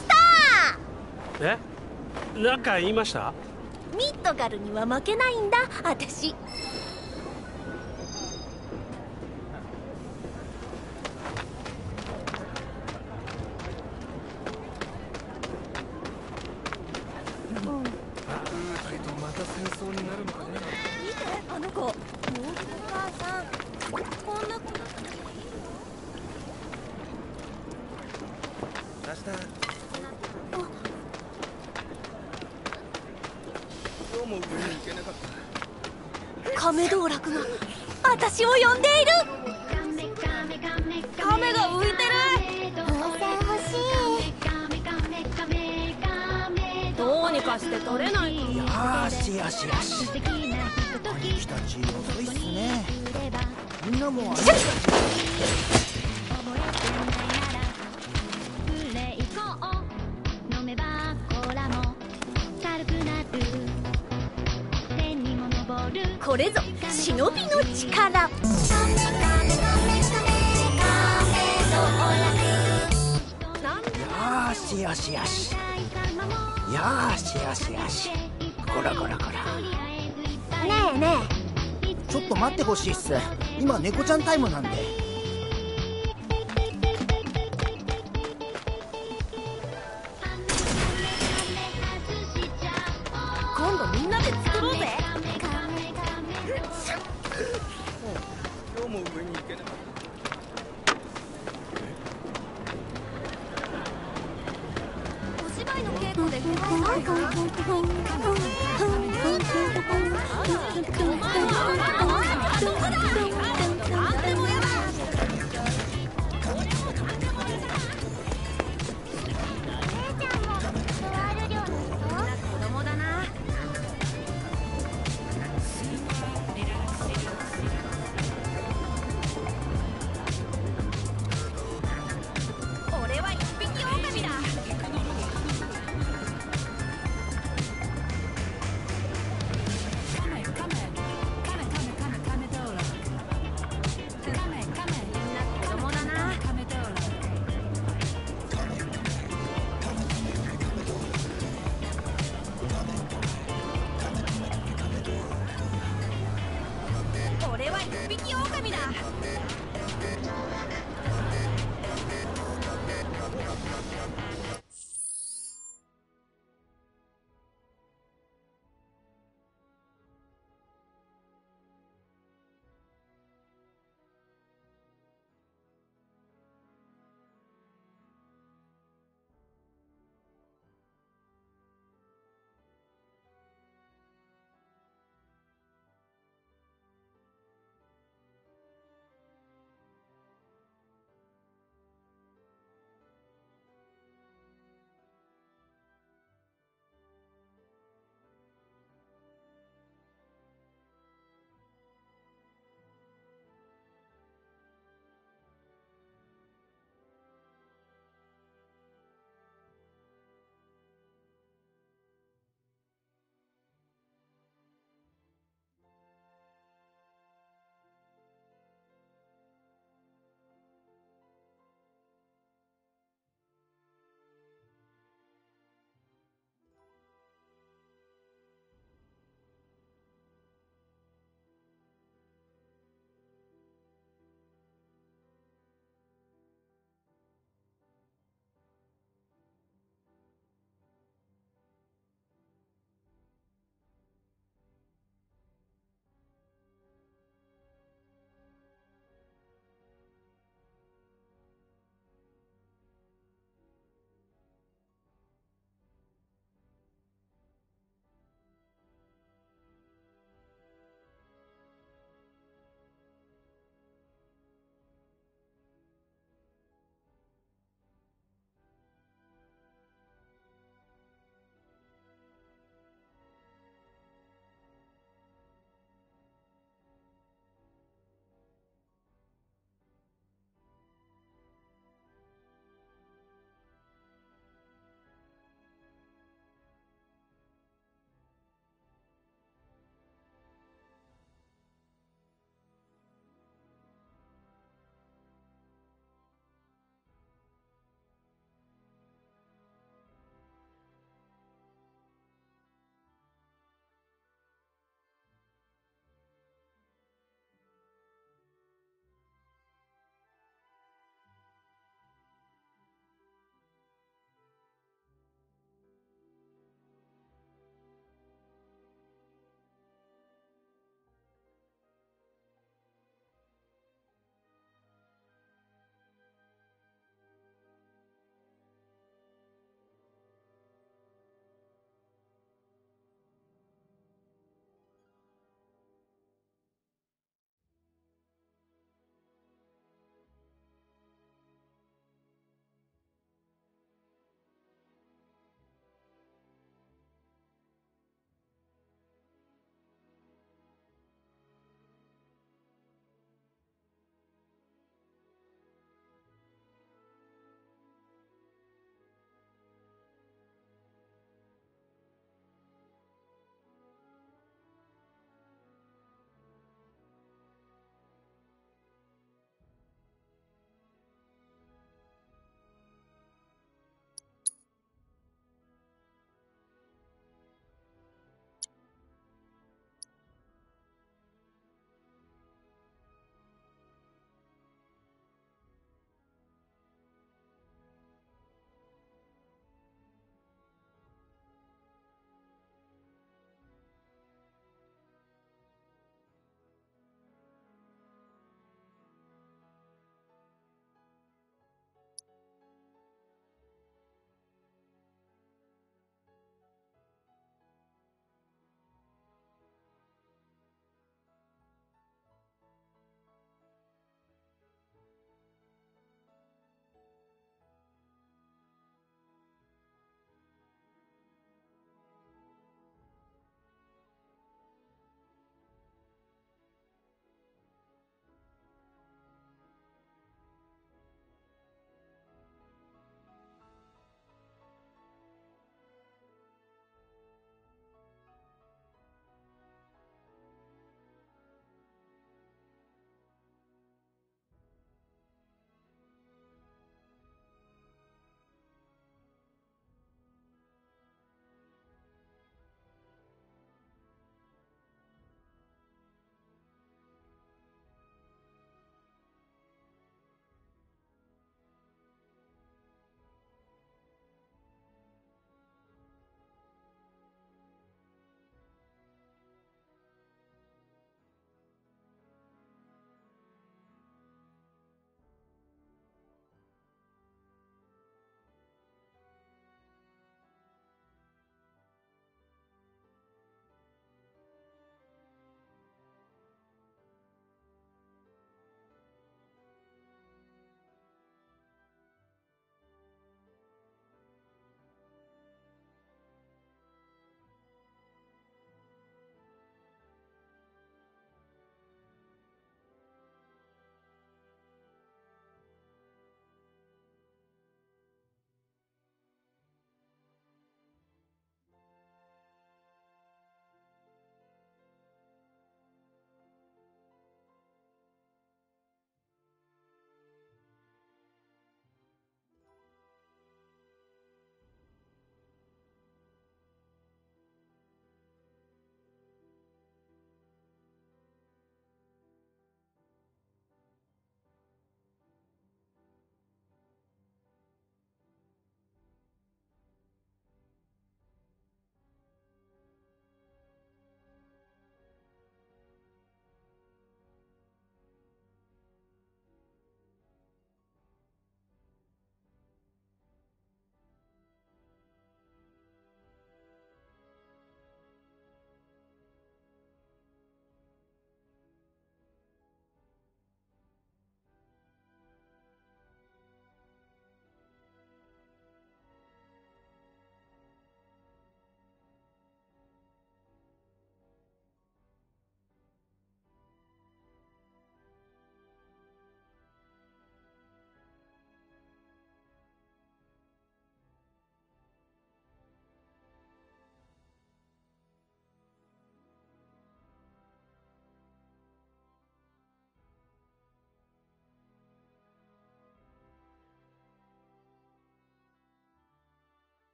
え、なんか言いました？ ミッドガルには負けないんだ私。亀道楽が私を呼んでいる。亀が浮いてる。 風船欲しい。 どうにかして取れないと。 よしよしよし、兄貴たち遅いっすね。みんなも兄貴たちこれぞ忍びの力。 よしよしよしよしよしよし、こらこらこら。 ねえねえ、ちょっと待ってほしいっす。今猫ちゃんタイムなんで。 今度みんなで作ろうぜ。 今日も上に行けなかった。 お芝居の稽古で不安ないか。俺は一匹狼だ。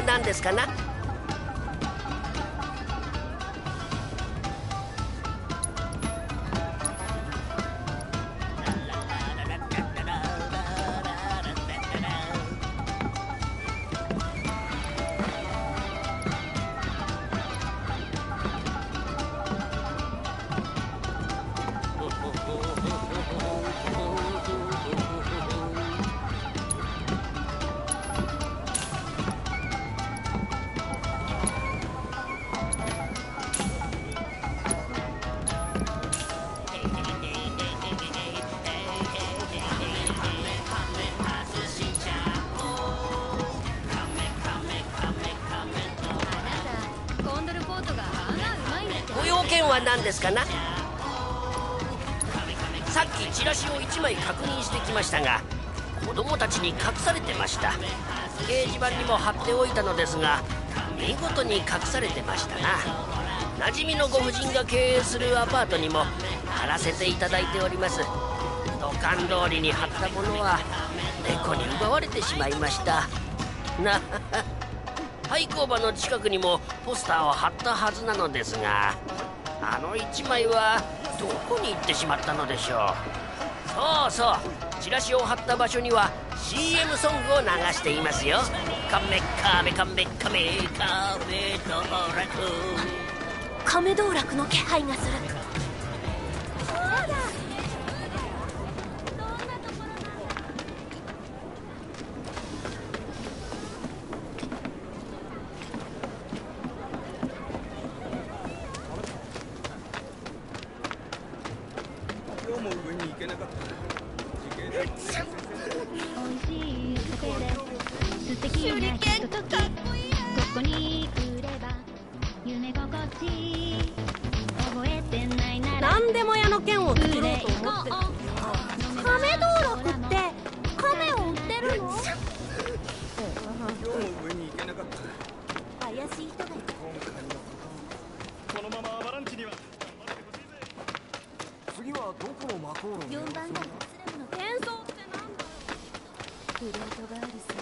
何ですかな？ご用件は何ですかな？さっきチラシをいちまい確認してきましたが、子供たちに隠されてました。掲示板にも貼っておいたのですが、見事に隠されてましたな。馴染みのご婦人が経営するアパートにも貼らせていただいております。土管通りに貼ったものは猫に奪われてしまいましたな。廃工場の近くにもポスターを貼ったはずなのですが、あのいちまいはどこに行ってしまったのでしょう。そうそう、チラシを貼った場所には シーエム ソングを流していますよ。カメカメカメカメカメ道楽、 カメ道楽の気配がする。 何でも屋の剣を作ろうと思ってる。カメ道楽ってカメを売ってるの？ 怪しい人がいる。 このままアバランチには次はどこの魔法論？ よんばんだよ。 転送ってなんだ？ プレートがあるさ。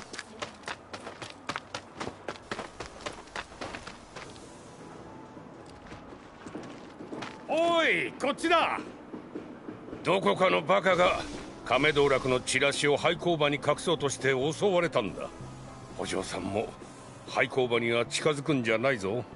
おい、こっちだ。どこかのバカが亀道楽のチラシを廃工場に隠そうとして襲われたんだ。お嬢さんも廃工場には近づくんじゃないぞ。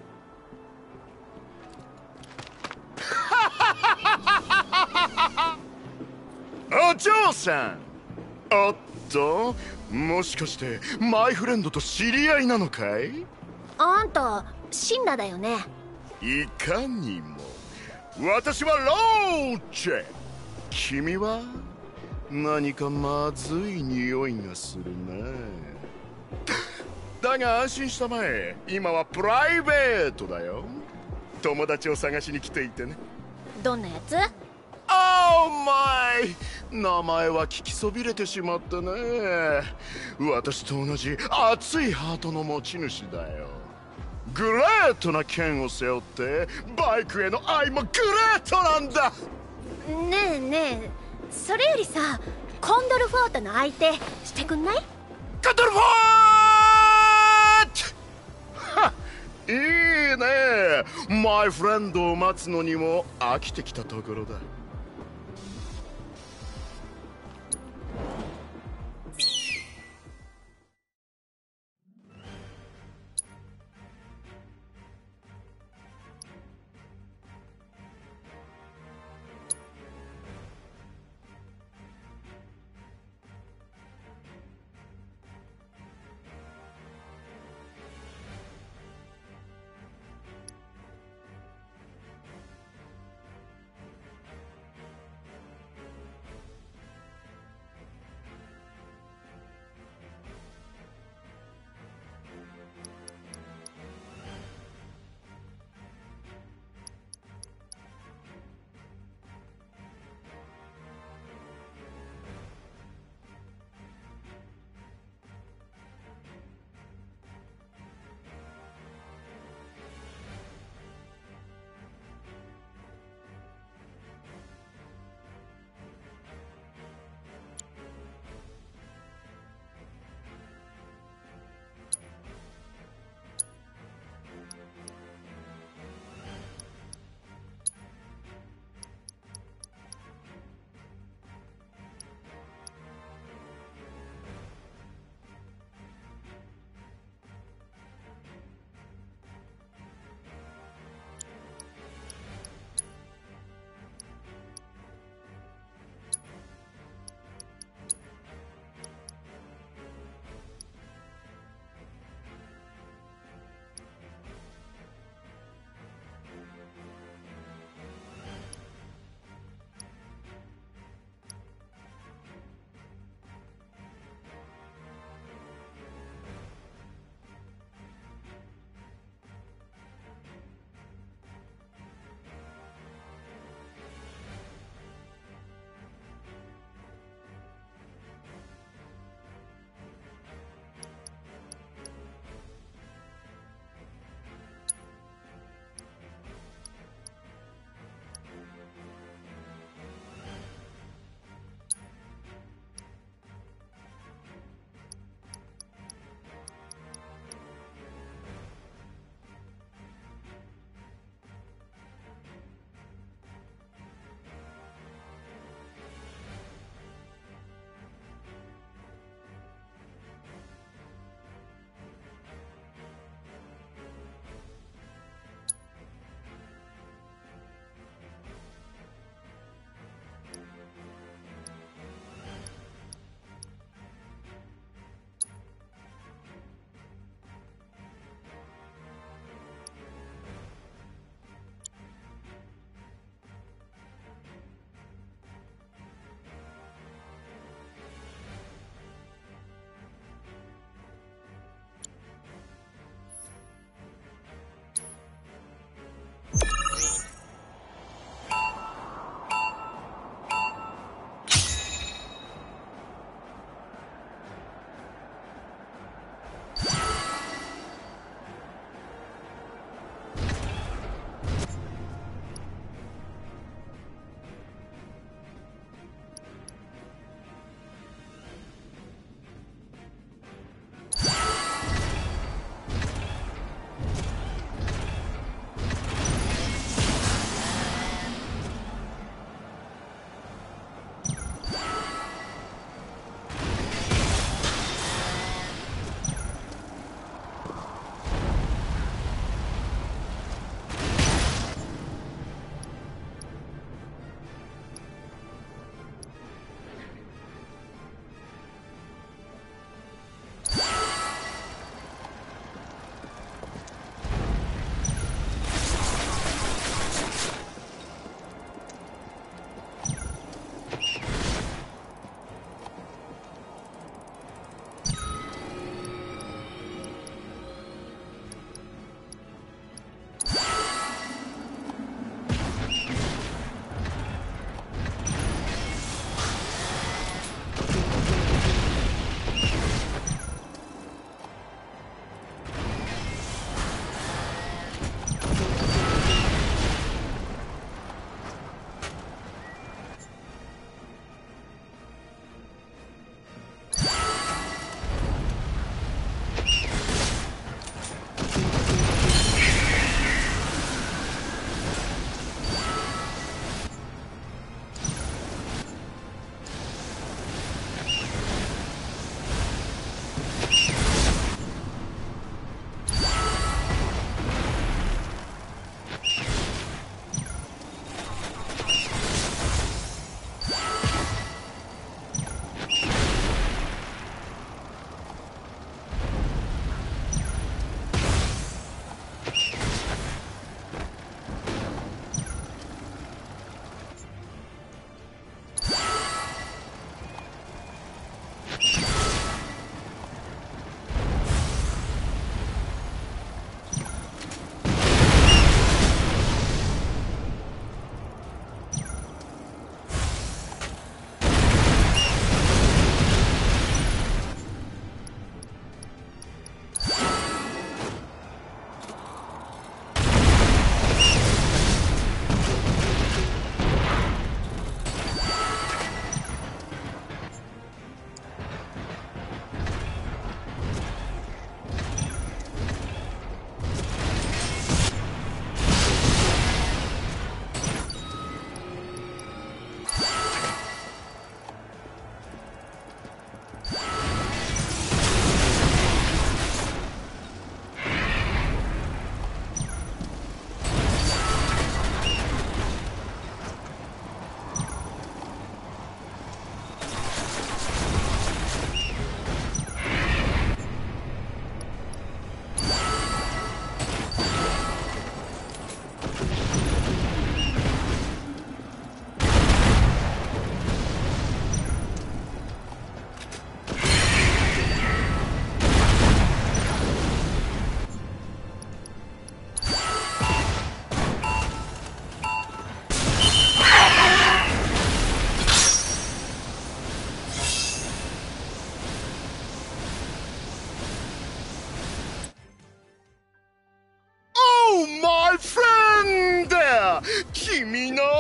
お嬢さん、おっと、もしかしてマイフレンドと知り合いなのかい？ あんたシンラだよね。 いかにも。私はローチェ。君は何かまずい匂いがするな。だが安心したまえ、今はプライベートだよ。友達を探しに来ていてね。 どんなやつ？ オーマイ、名前は聞きそびれてしまったね。私と同じ熱いハートの持ち主だよ。グレートな剣を背負ってバイクへの愛もグレートなんだ。 ねえねえ、それよりさ、コンドルフォートの相手してくんない？ コンドルフォート！はっ、いいね。マイフレンドを待つのにも飽きてきたところだ。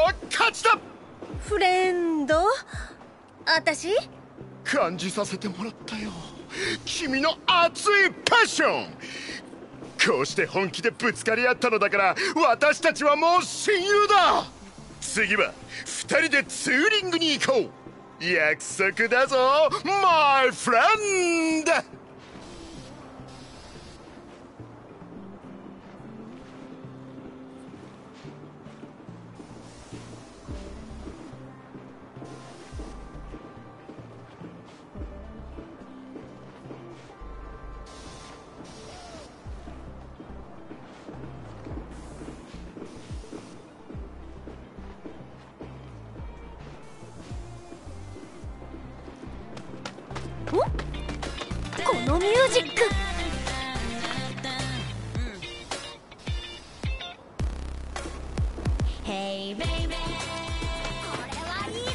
は勝ちだ。 フレンド、私感じさせてもらったよ、君の熱いパッション。こうして本気でぶつかり合ったのだから、私たちはもう親友だ。次は二人でツーリングに行こう。約束だぞ、マイフレンド。 このミュージック、 Hey baby、 これはいいぞ。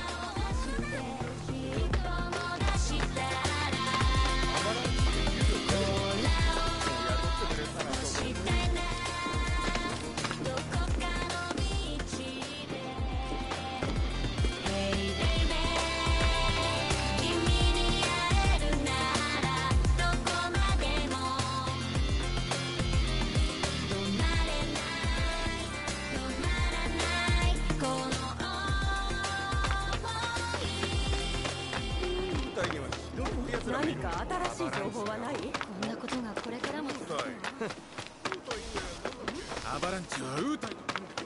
何か新しい情報はない？ こんなことがこれからもアバランチはウータイ。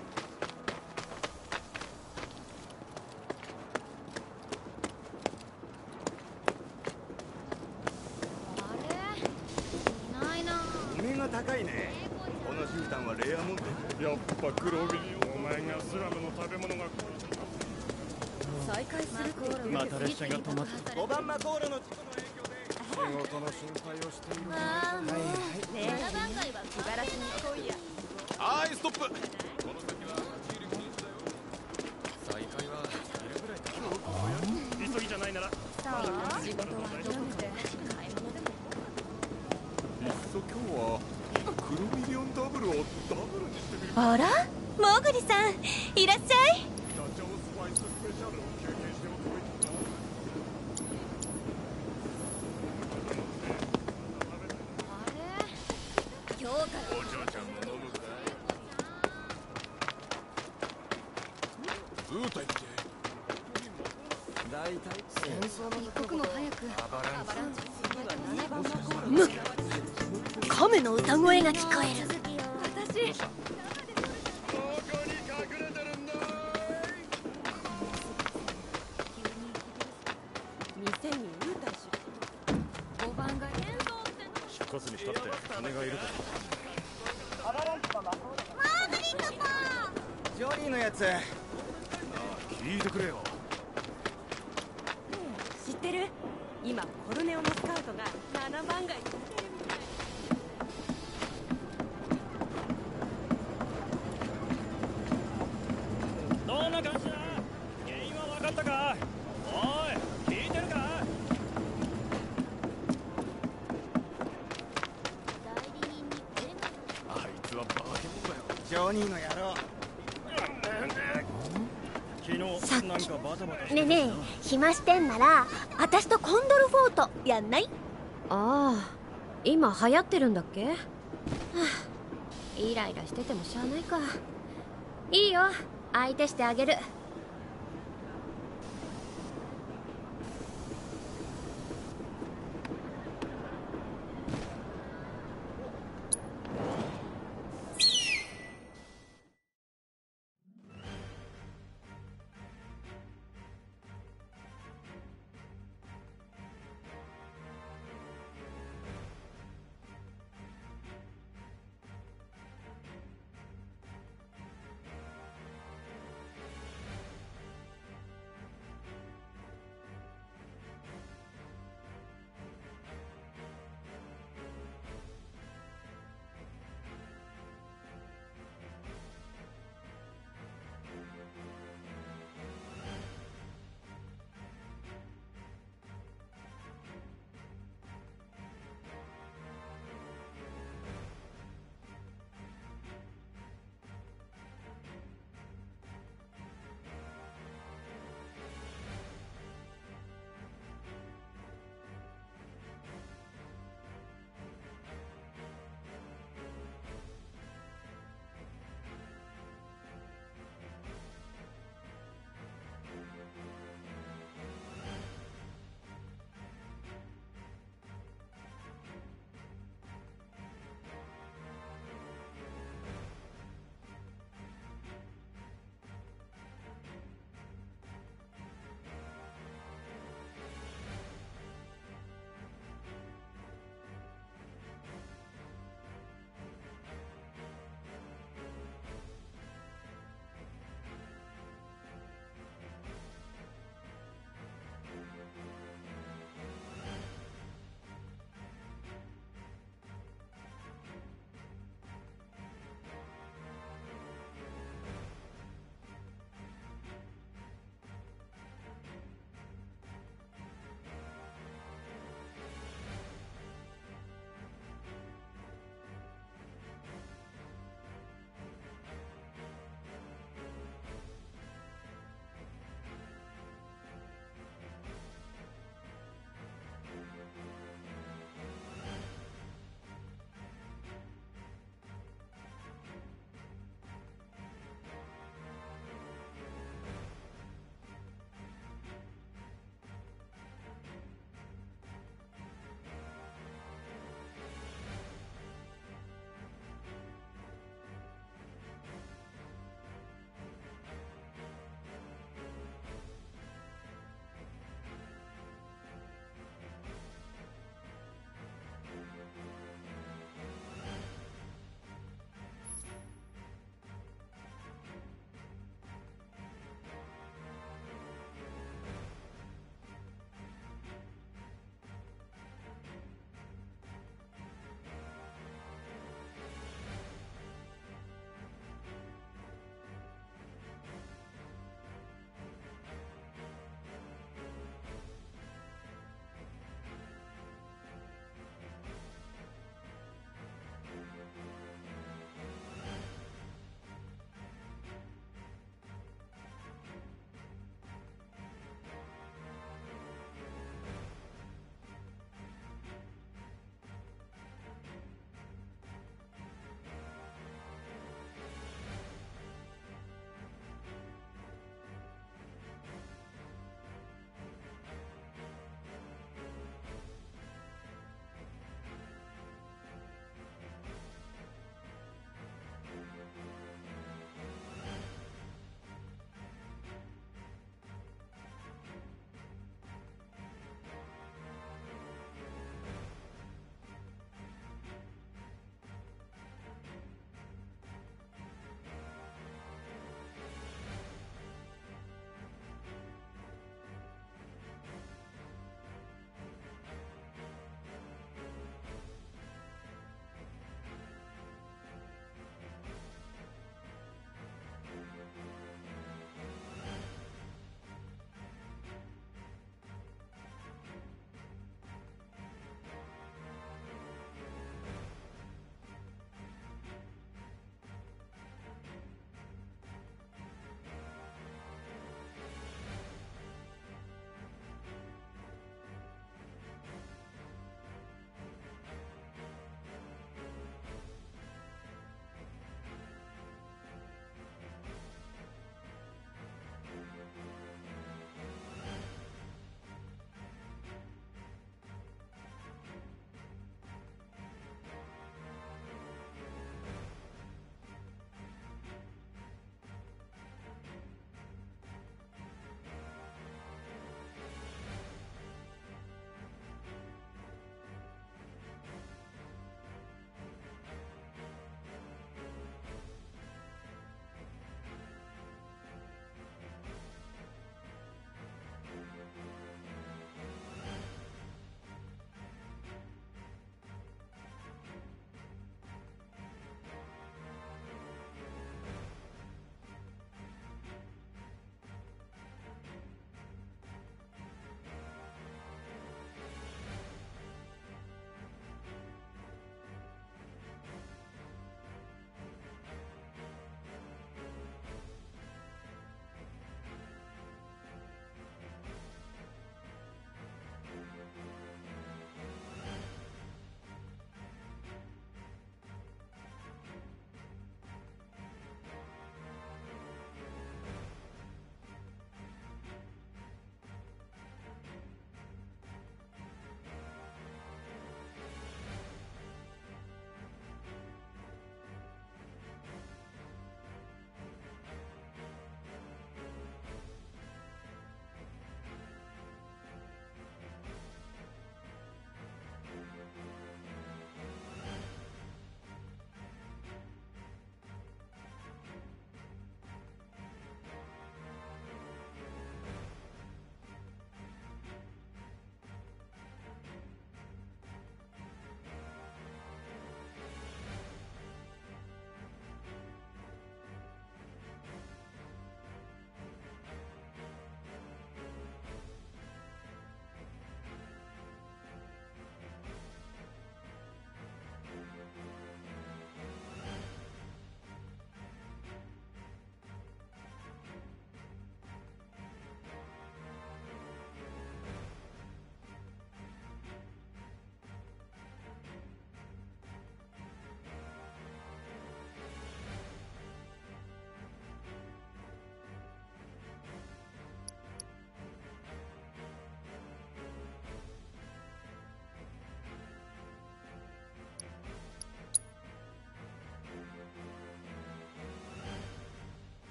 高いね。この絨毯はレアモンで。やっぱ黒帯、お前がスラムの食べ物が再開するってまた列車が止まった。ごばんマコールの事故の影響で仕事の心配をしている。はいはい。 ねえ、ななばん街は気晴らしに来いや。 はい、ストップ。この先は立ち入り禁止だよ。再開は昼ぐらいか。急ぎじゃないなら。 さあ、仕事は諦めて買い物でも。 いっそ今日は黒ミリオンダブルをダブルにしてみる。 あら、モグリさん、いらっしゃい。 ダチョウスパイススペシャルを経験しておくべきだ。 今日からお嬢ちゃんも飲むかい。ウータイって大体戦争の一刻も早くアバランチ。 む亀の歌声が聞こえる。 私店にウータイしごばんが引っ越すにしたって金がいるから。 マーガリットポー。 ジョニーのやつ。ああ、聞いてくれよ。 知ってる？今コルネオのスカウトがななばん街に来てるみたい。 どんな感じだ？原因は分かったか？おい、聞いてるか？ あいつはバーケモンだよ。ジョニーの野郎。 昨日なんかバタバタしてねえねえ、暇してんなら私とコンドルフォートやんない？ ああ、今流行ってるんだっけ？はあ、イライラしててもしゃあないか。いいよ、相手してあげる。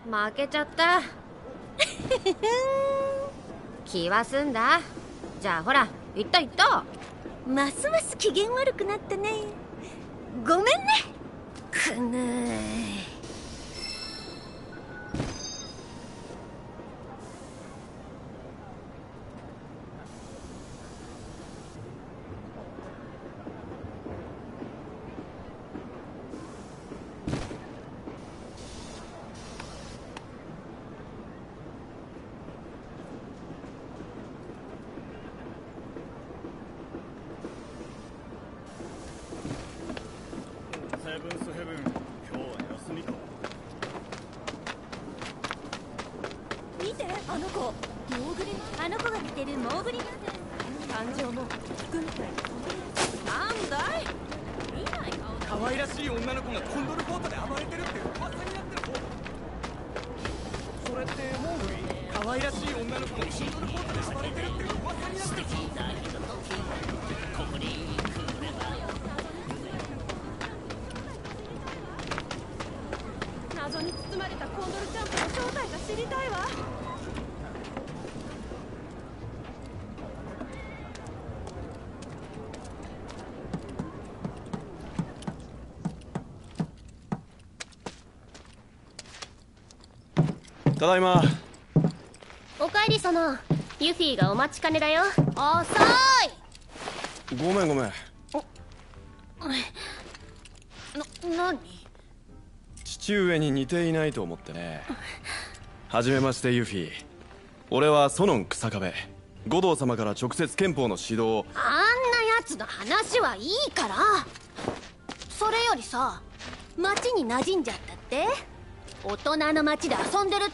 負けちゃった気は済んだ。じゃあほら行った行った。 ますます機嫌悪くなったね。ごめんね。くぬー。 セブンスヘブン、今日は休みか。 見て、あの子。モーグリ、あの子が似てるモーグリ。感情も服みたい。なんだい。 可愛らしい女の子がコンドルフォートで暴れてるって噂になってる。それってモーグリ？可愛らしい女の子がコンドルフォートで暴れてるって噂になってる。 謎に包まれたコンドルチャンプの正体が知りたいわ。 ただいま。 おかえり殿。ユフィがお待ちかねだよ。遅い。 ごめんごめん。 な、なに？ 父上に似ていないと思ってね。はじめましてユフィ。俺はソノン草壁。五道様から直接憲法の指導を。 あんなやつの話はいいから。それよりさ、町に馴染んじゃったって？大人の町で遊んでるって？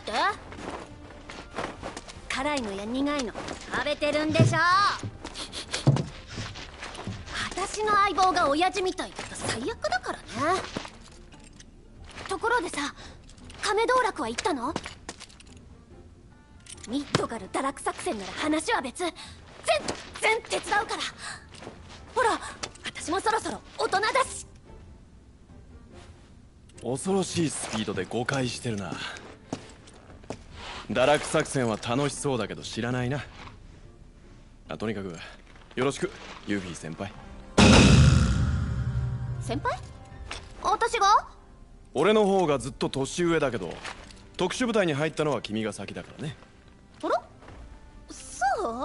辛いのや苦いの食べてるんでしょ。私の相棒が親父みたいだと最悪だからね。ところでさ、亀道楽は行ったの？ミッドガル堕落作戦なら話は別。全然手伝うから。ほら、私もそろそろ大人だし。 恐ろしいスピードで誤解してるな。堕落作戦は楽しそうだけど知らないな。あ、とにかくよろしくユーフィー先輩。 先輩？私が？ 俺の方がずっと年上だけど、特殊部隊に入ったのは君が先だからね。 あら？そう？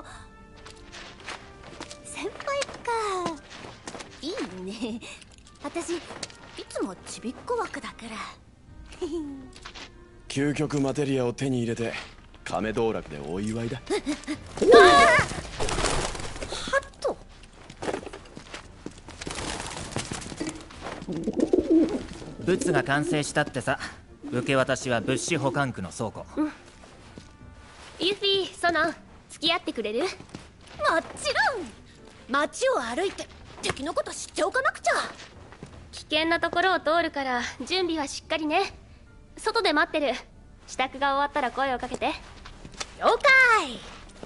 先輩か。いいね。私いつもちびっこ枠だから究極マテリアを手に入れて亀道楽でお祝いだ。 あハット。 物が完成したってさ。受け渡しは物資保管区の倉庫。 うん、ユフィ、ソノン、付き合ってくれる？もちろん。街を歩いて敵のこと知っておかなくちゃ。 危険なところを通るから準備はしっかりね。外で待ってる。支度が終わったら声をかけて。 了解。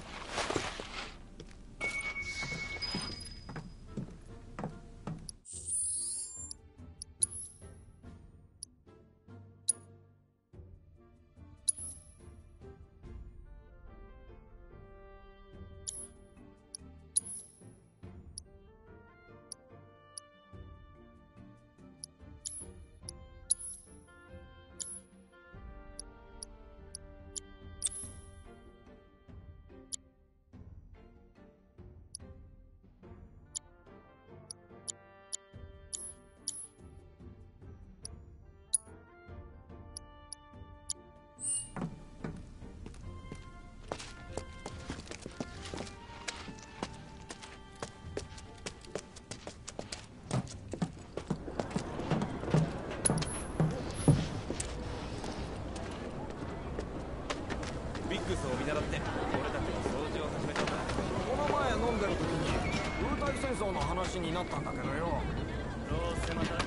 ビッグスを見習って俺たちは掃除を始めたんだ。この前飲んでる時にウータイ戦争の話になったんだけどよ。どうせまた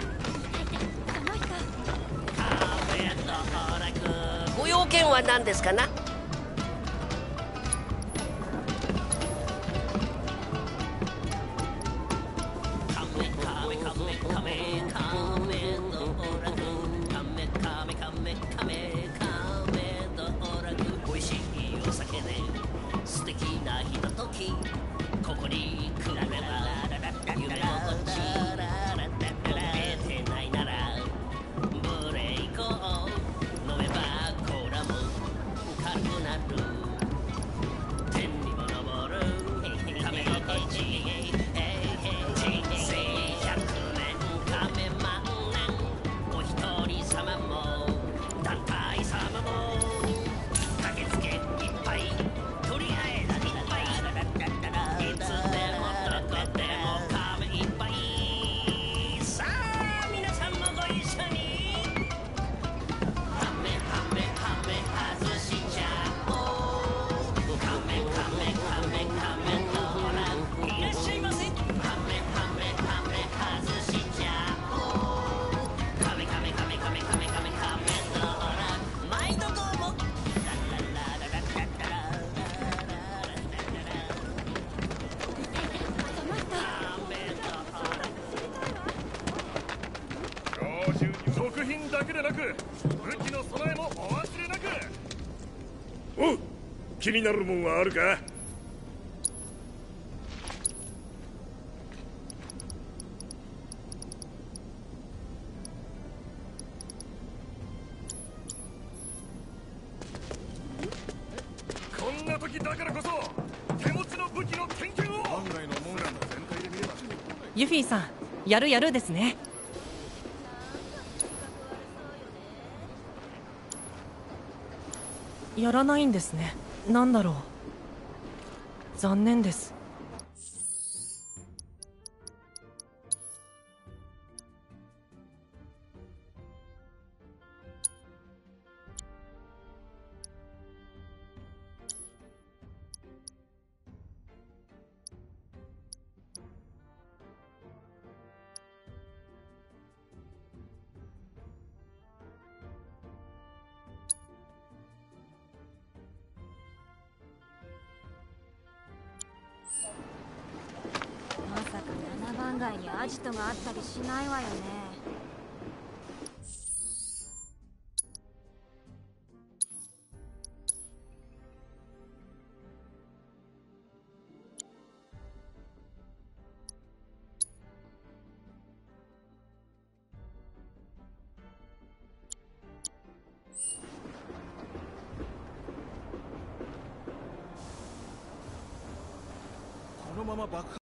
ご用件は何ですかな？ 今日中に食品だけでなく武器の備えもお忘れなく。おう、気になるもんはあるか？こんな時だからこそ手持ちの武器の研究を。案外のもんなんだ。全体で見ればユフィさん、やるやるですね。やらないんですね。なんだろう。残念です。 まさかななばん街にアジトがあったりしないわよね。 このまま爆破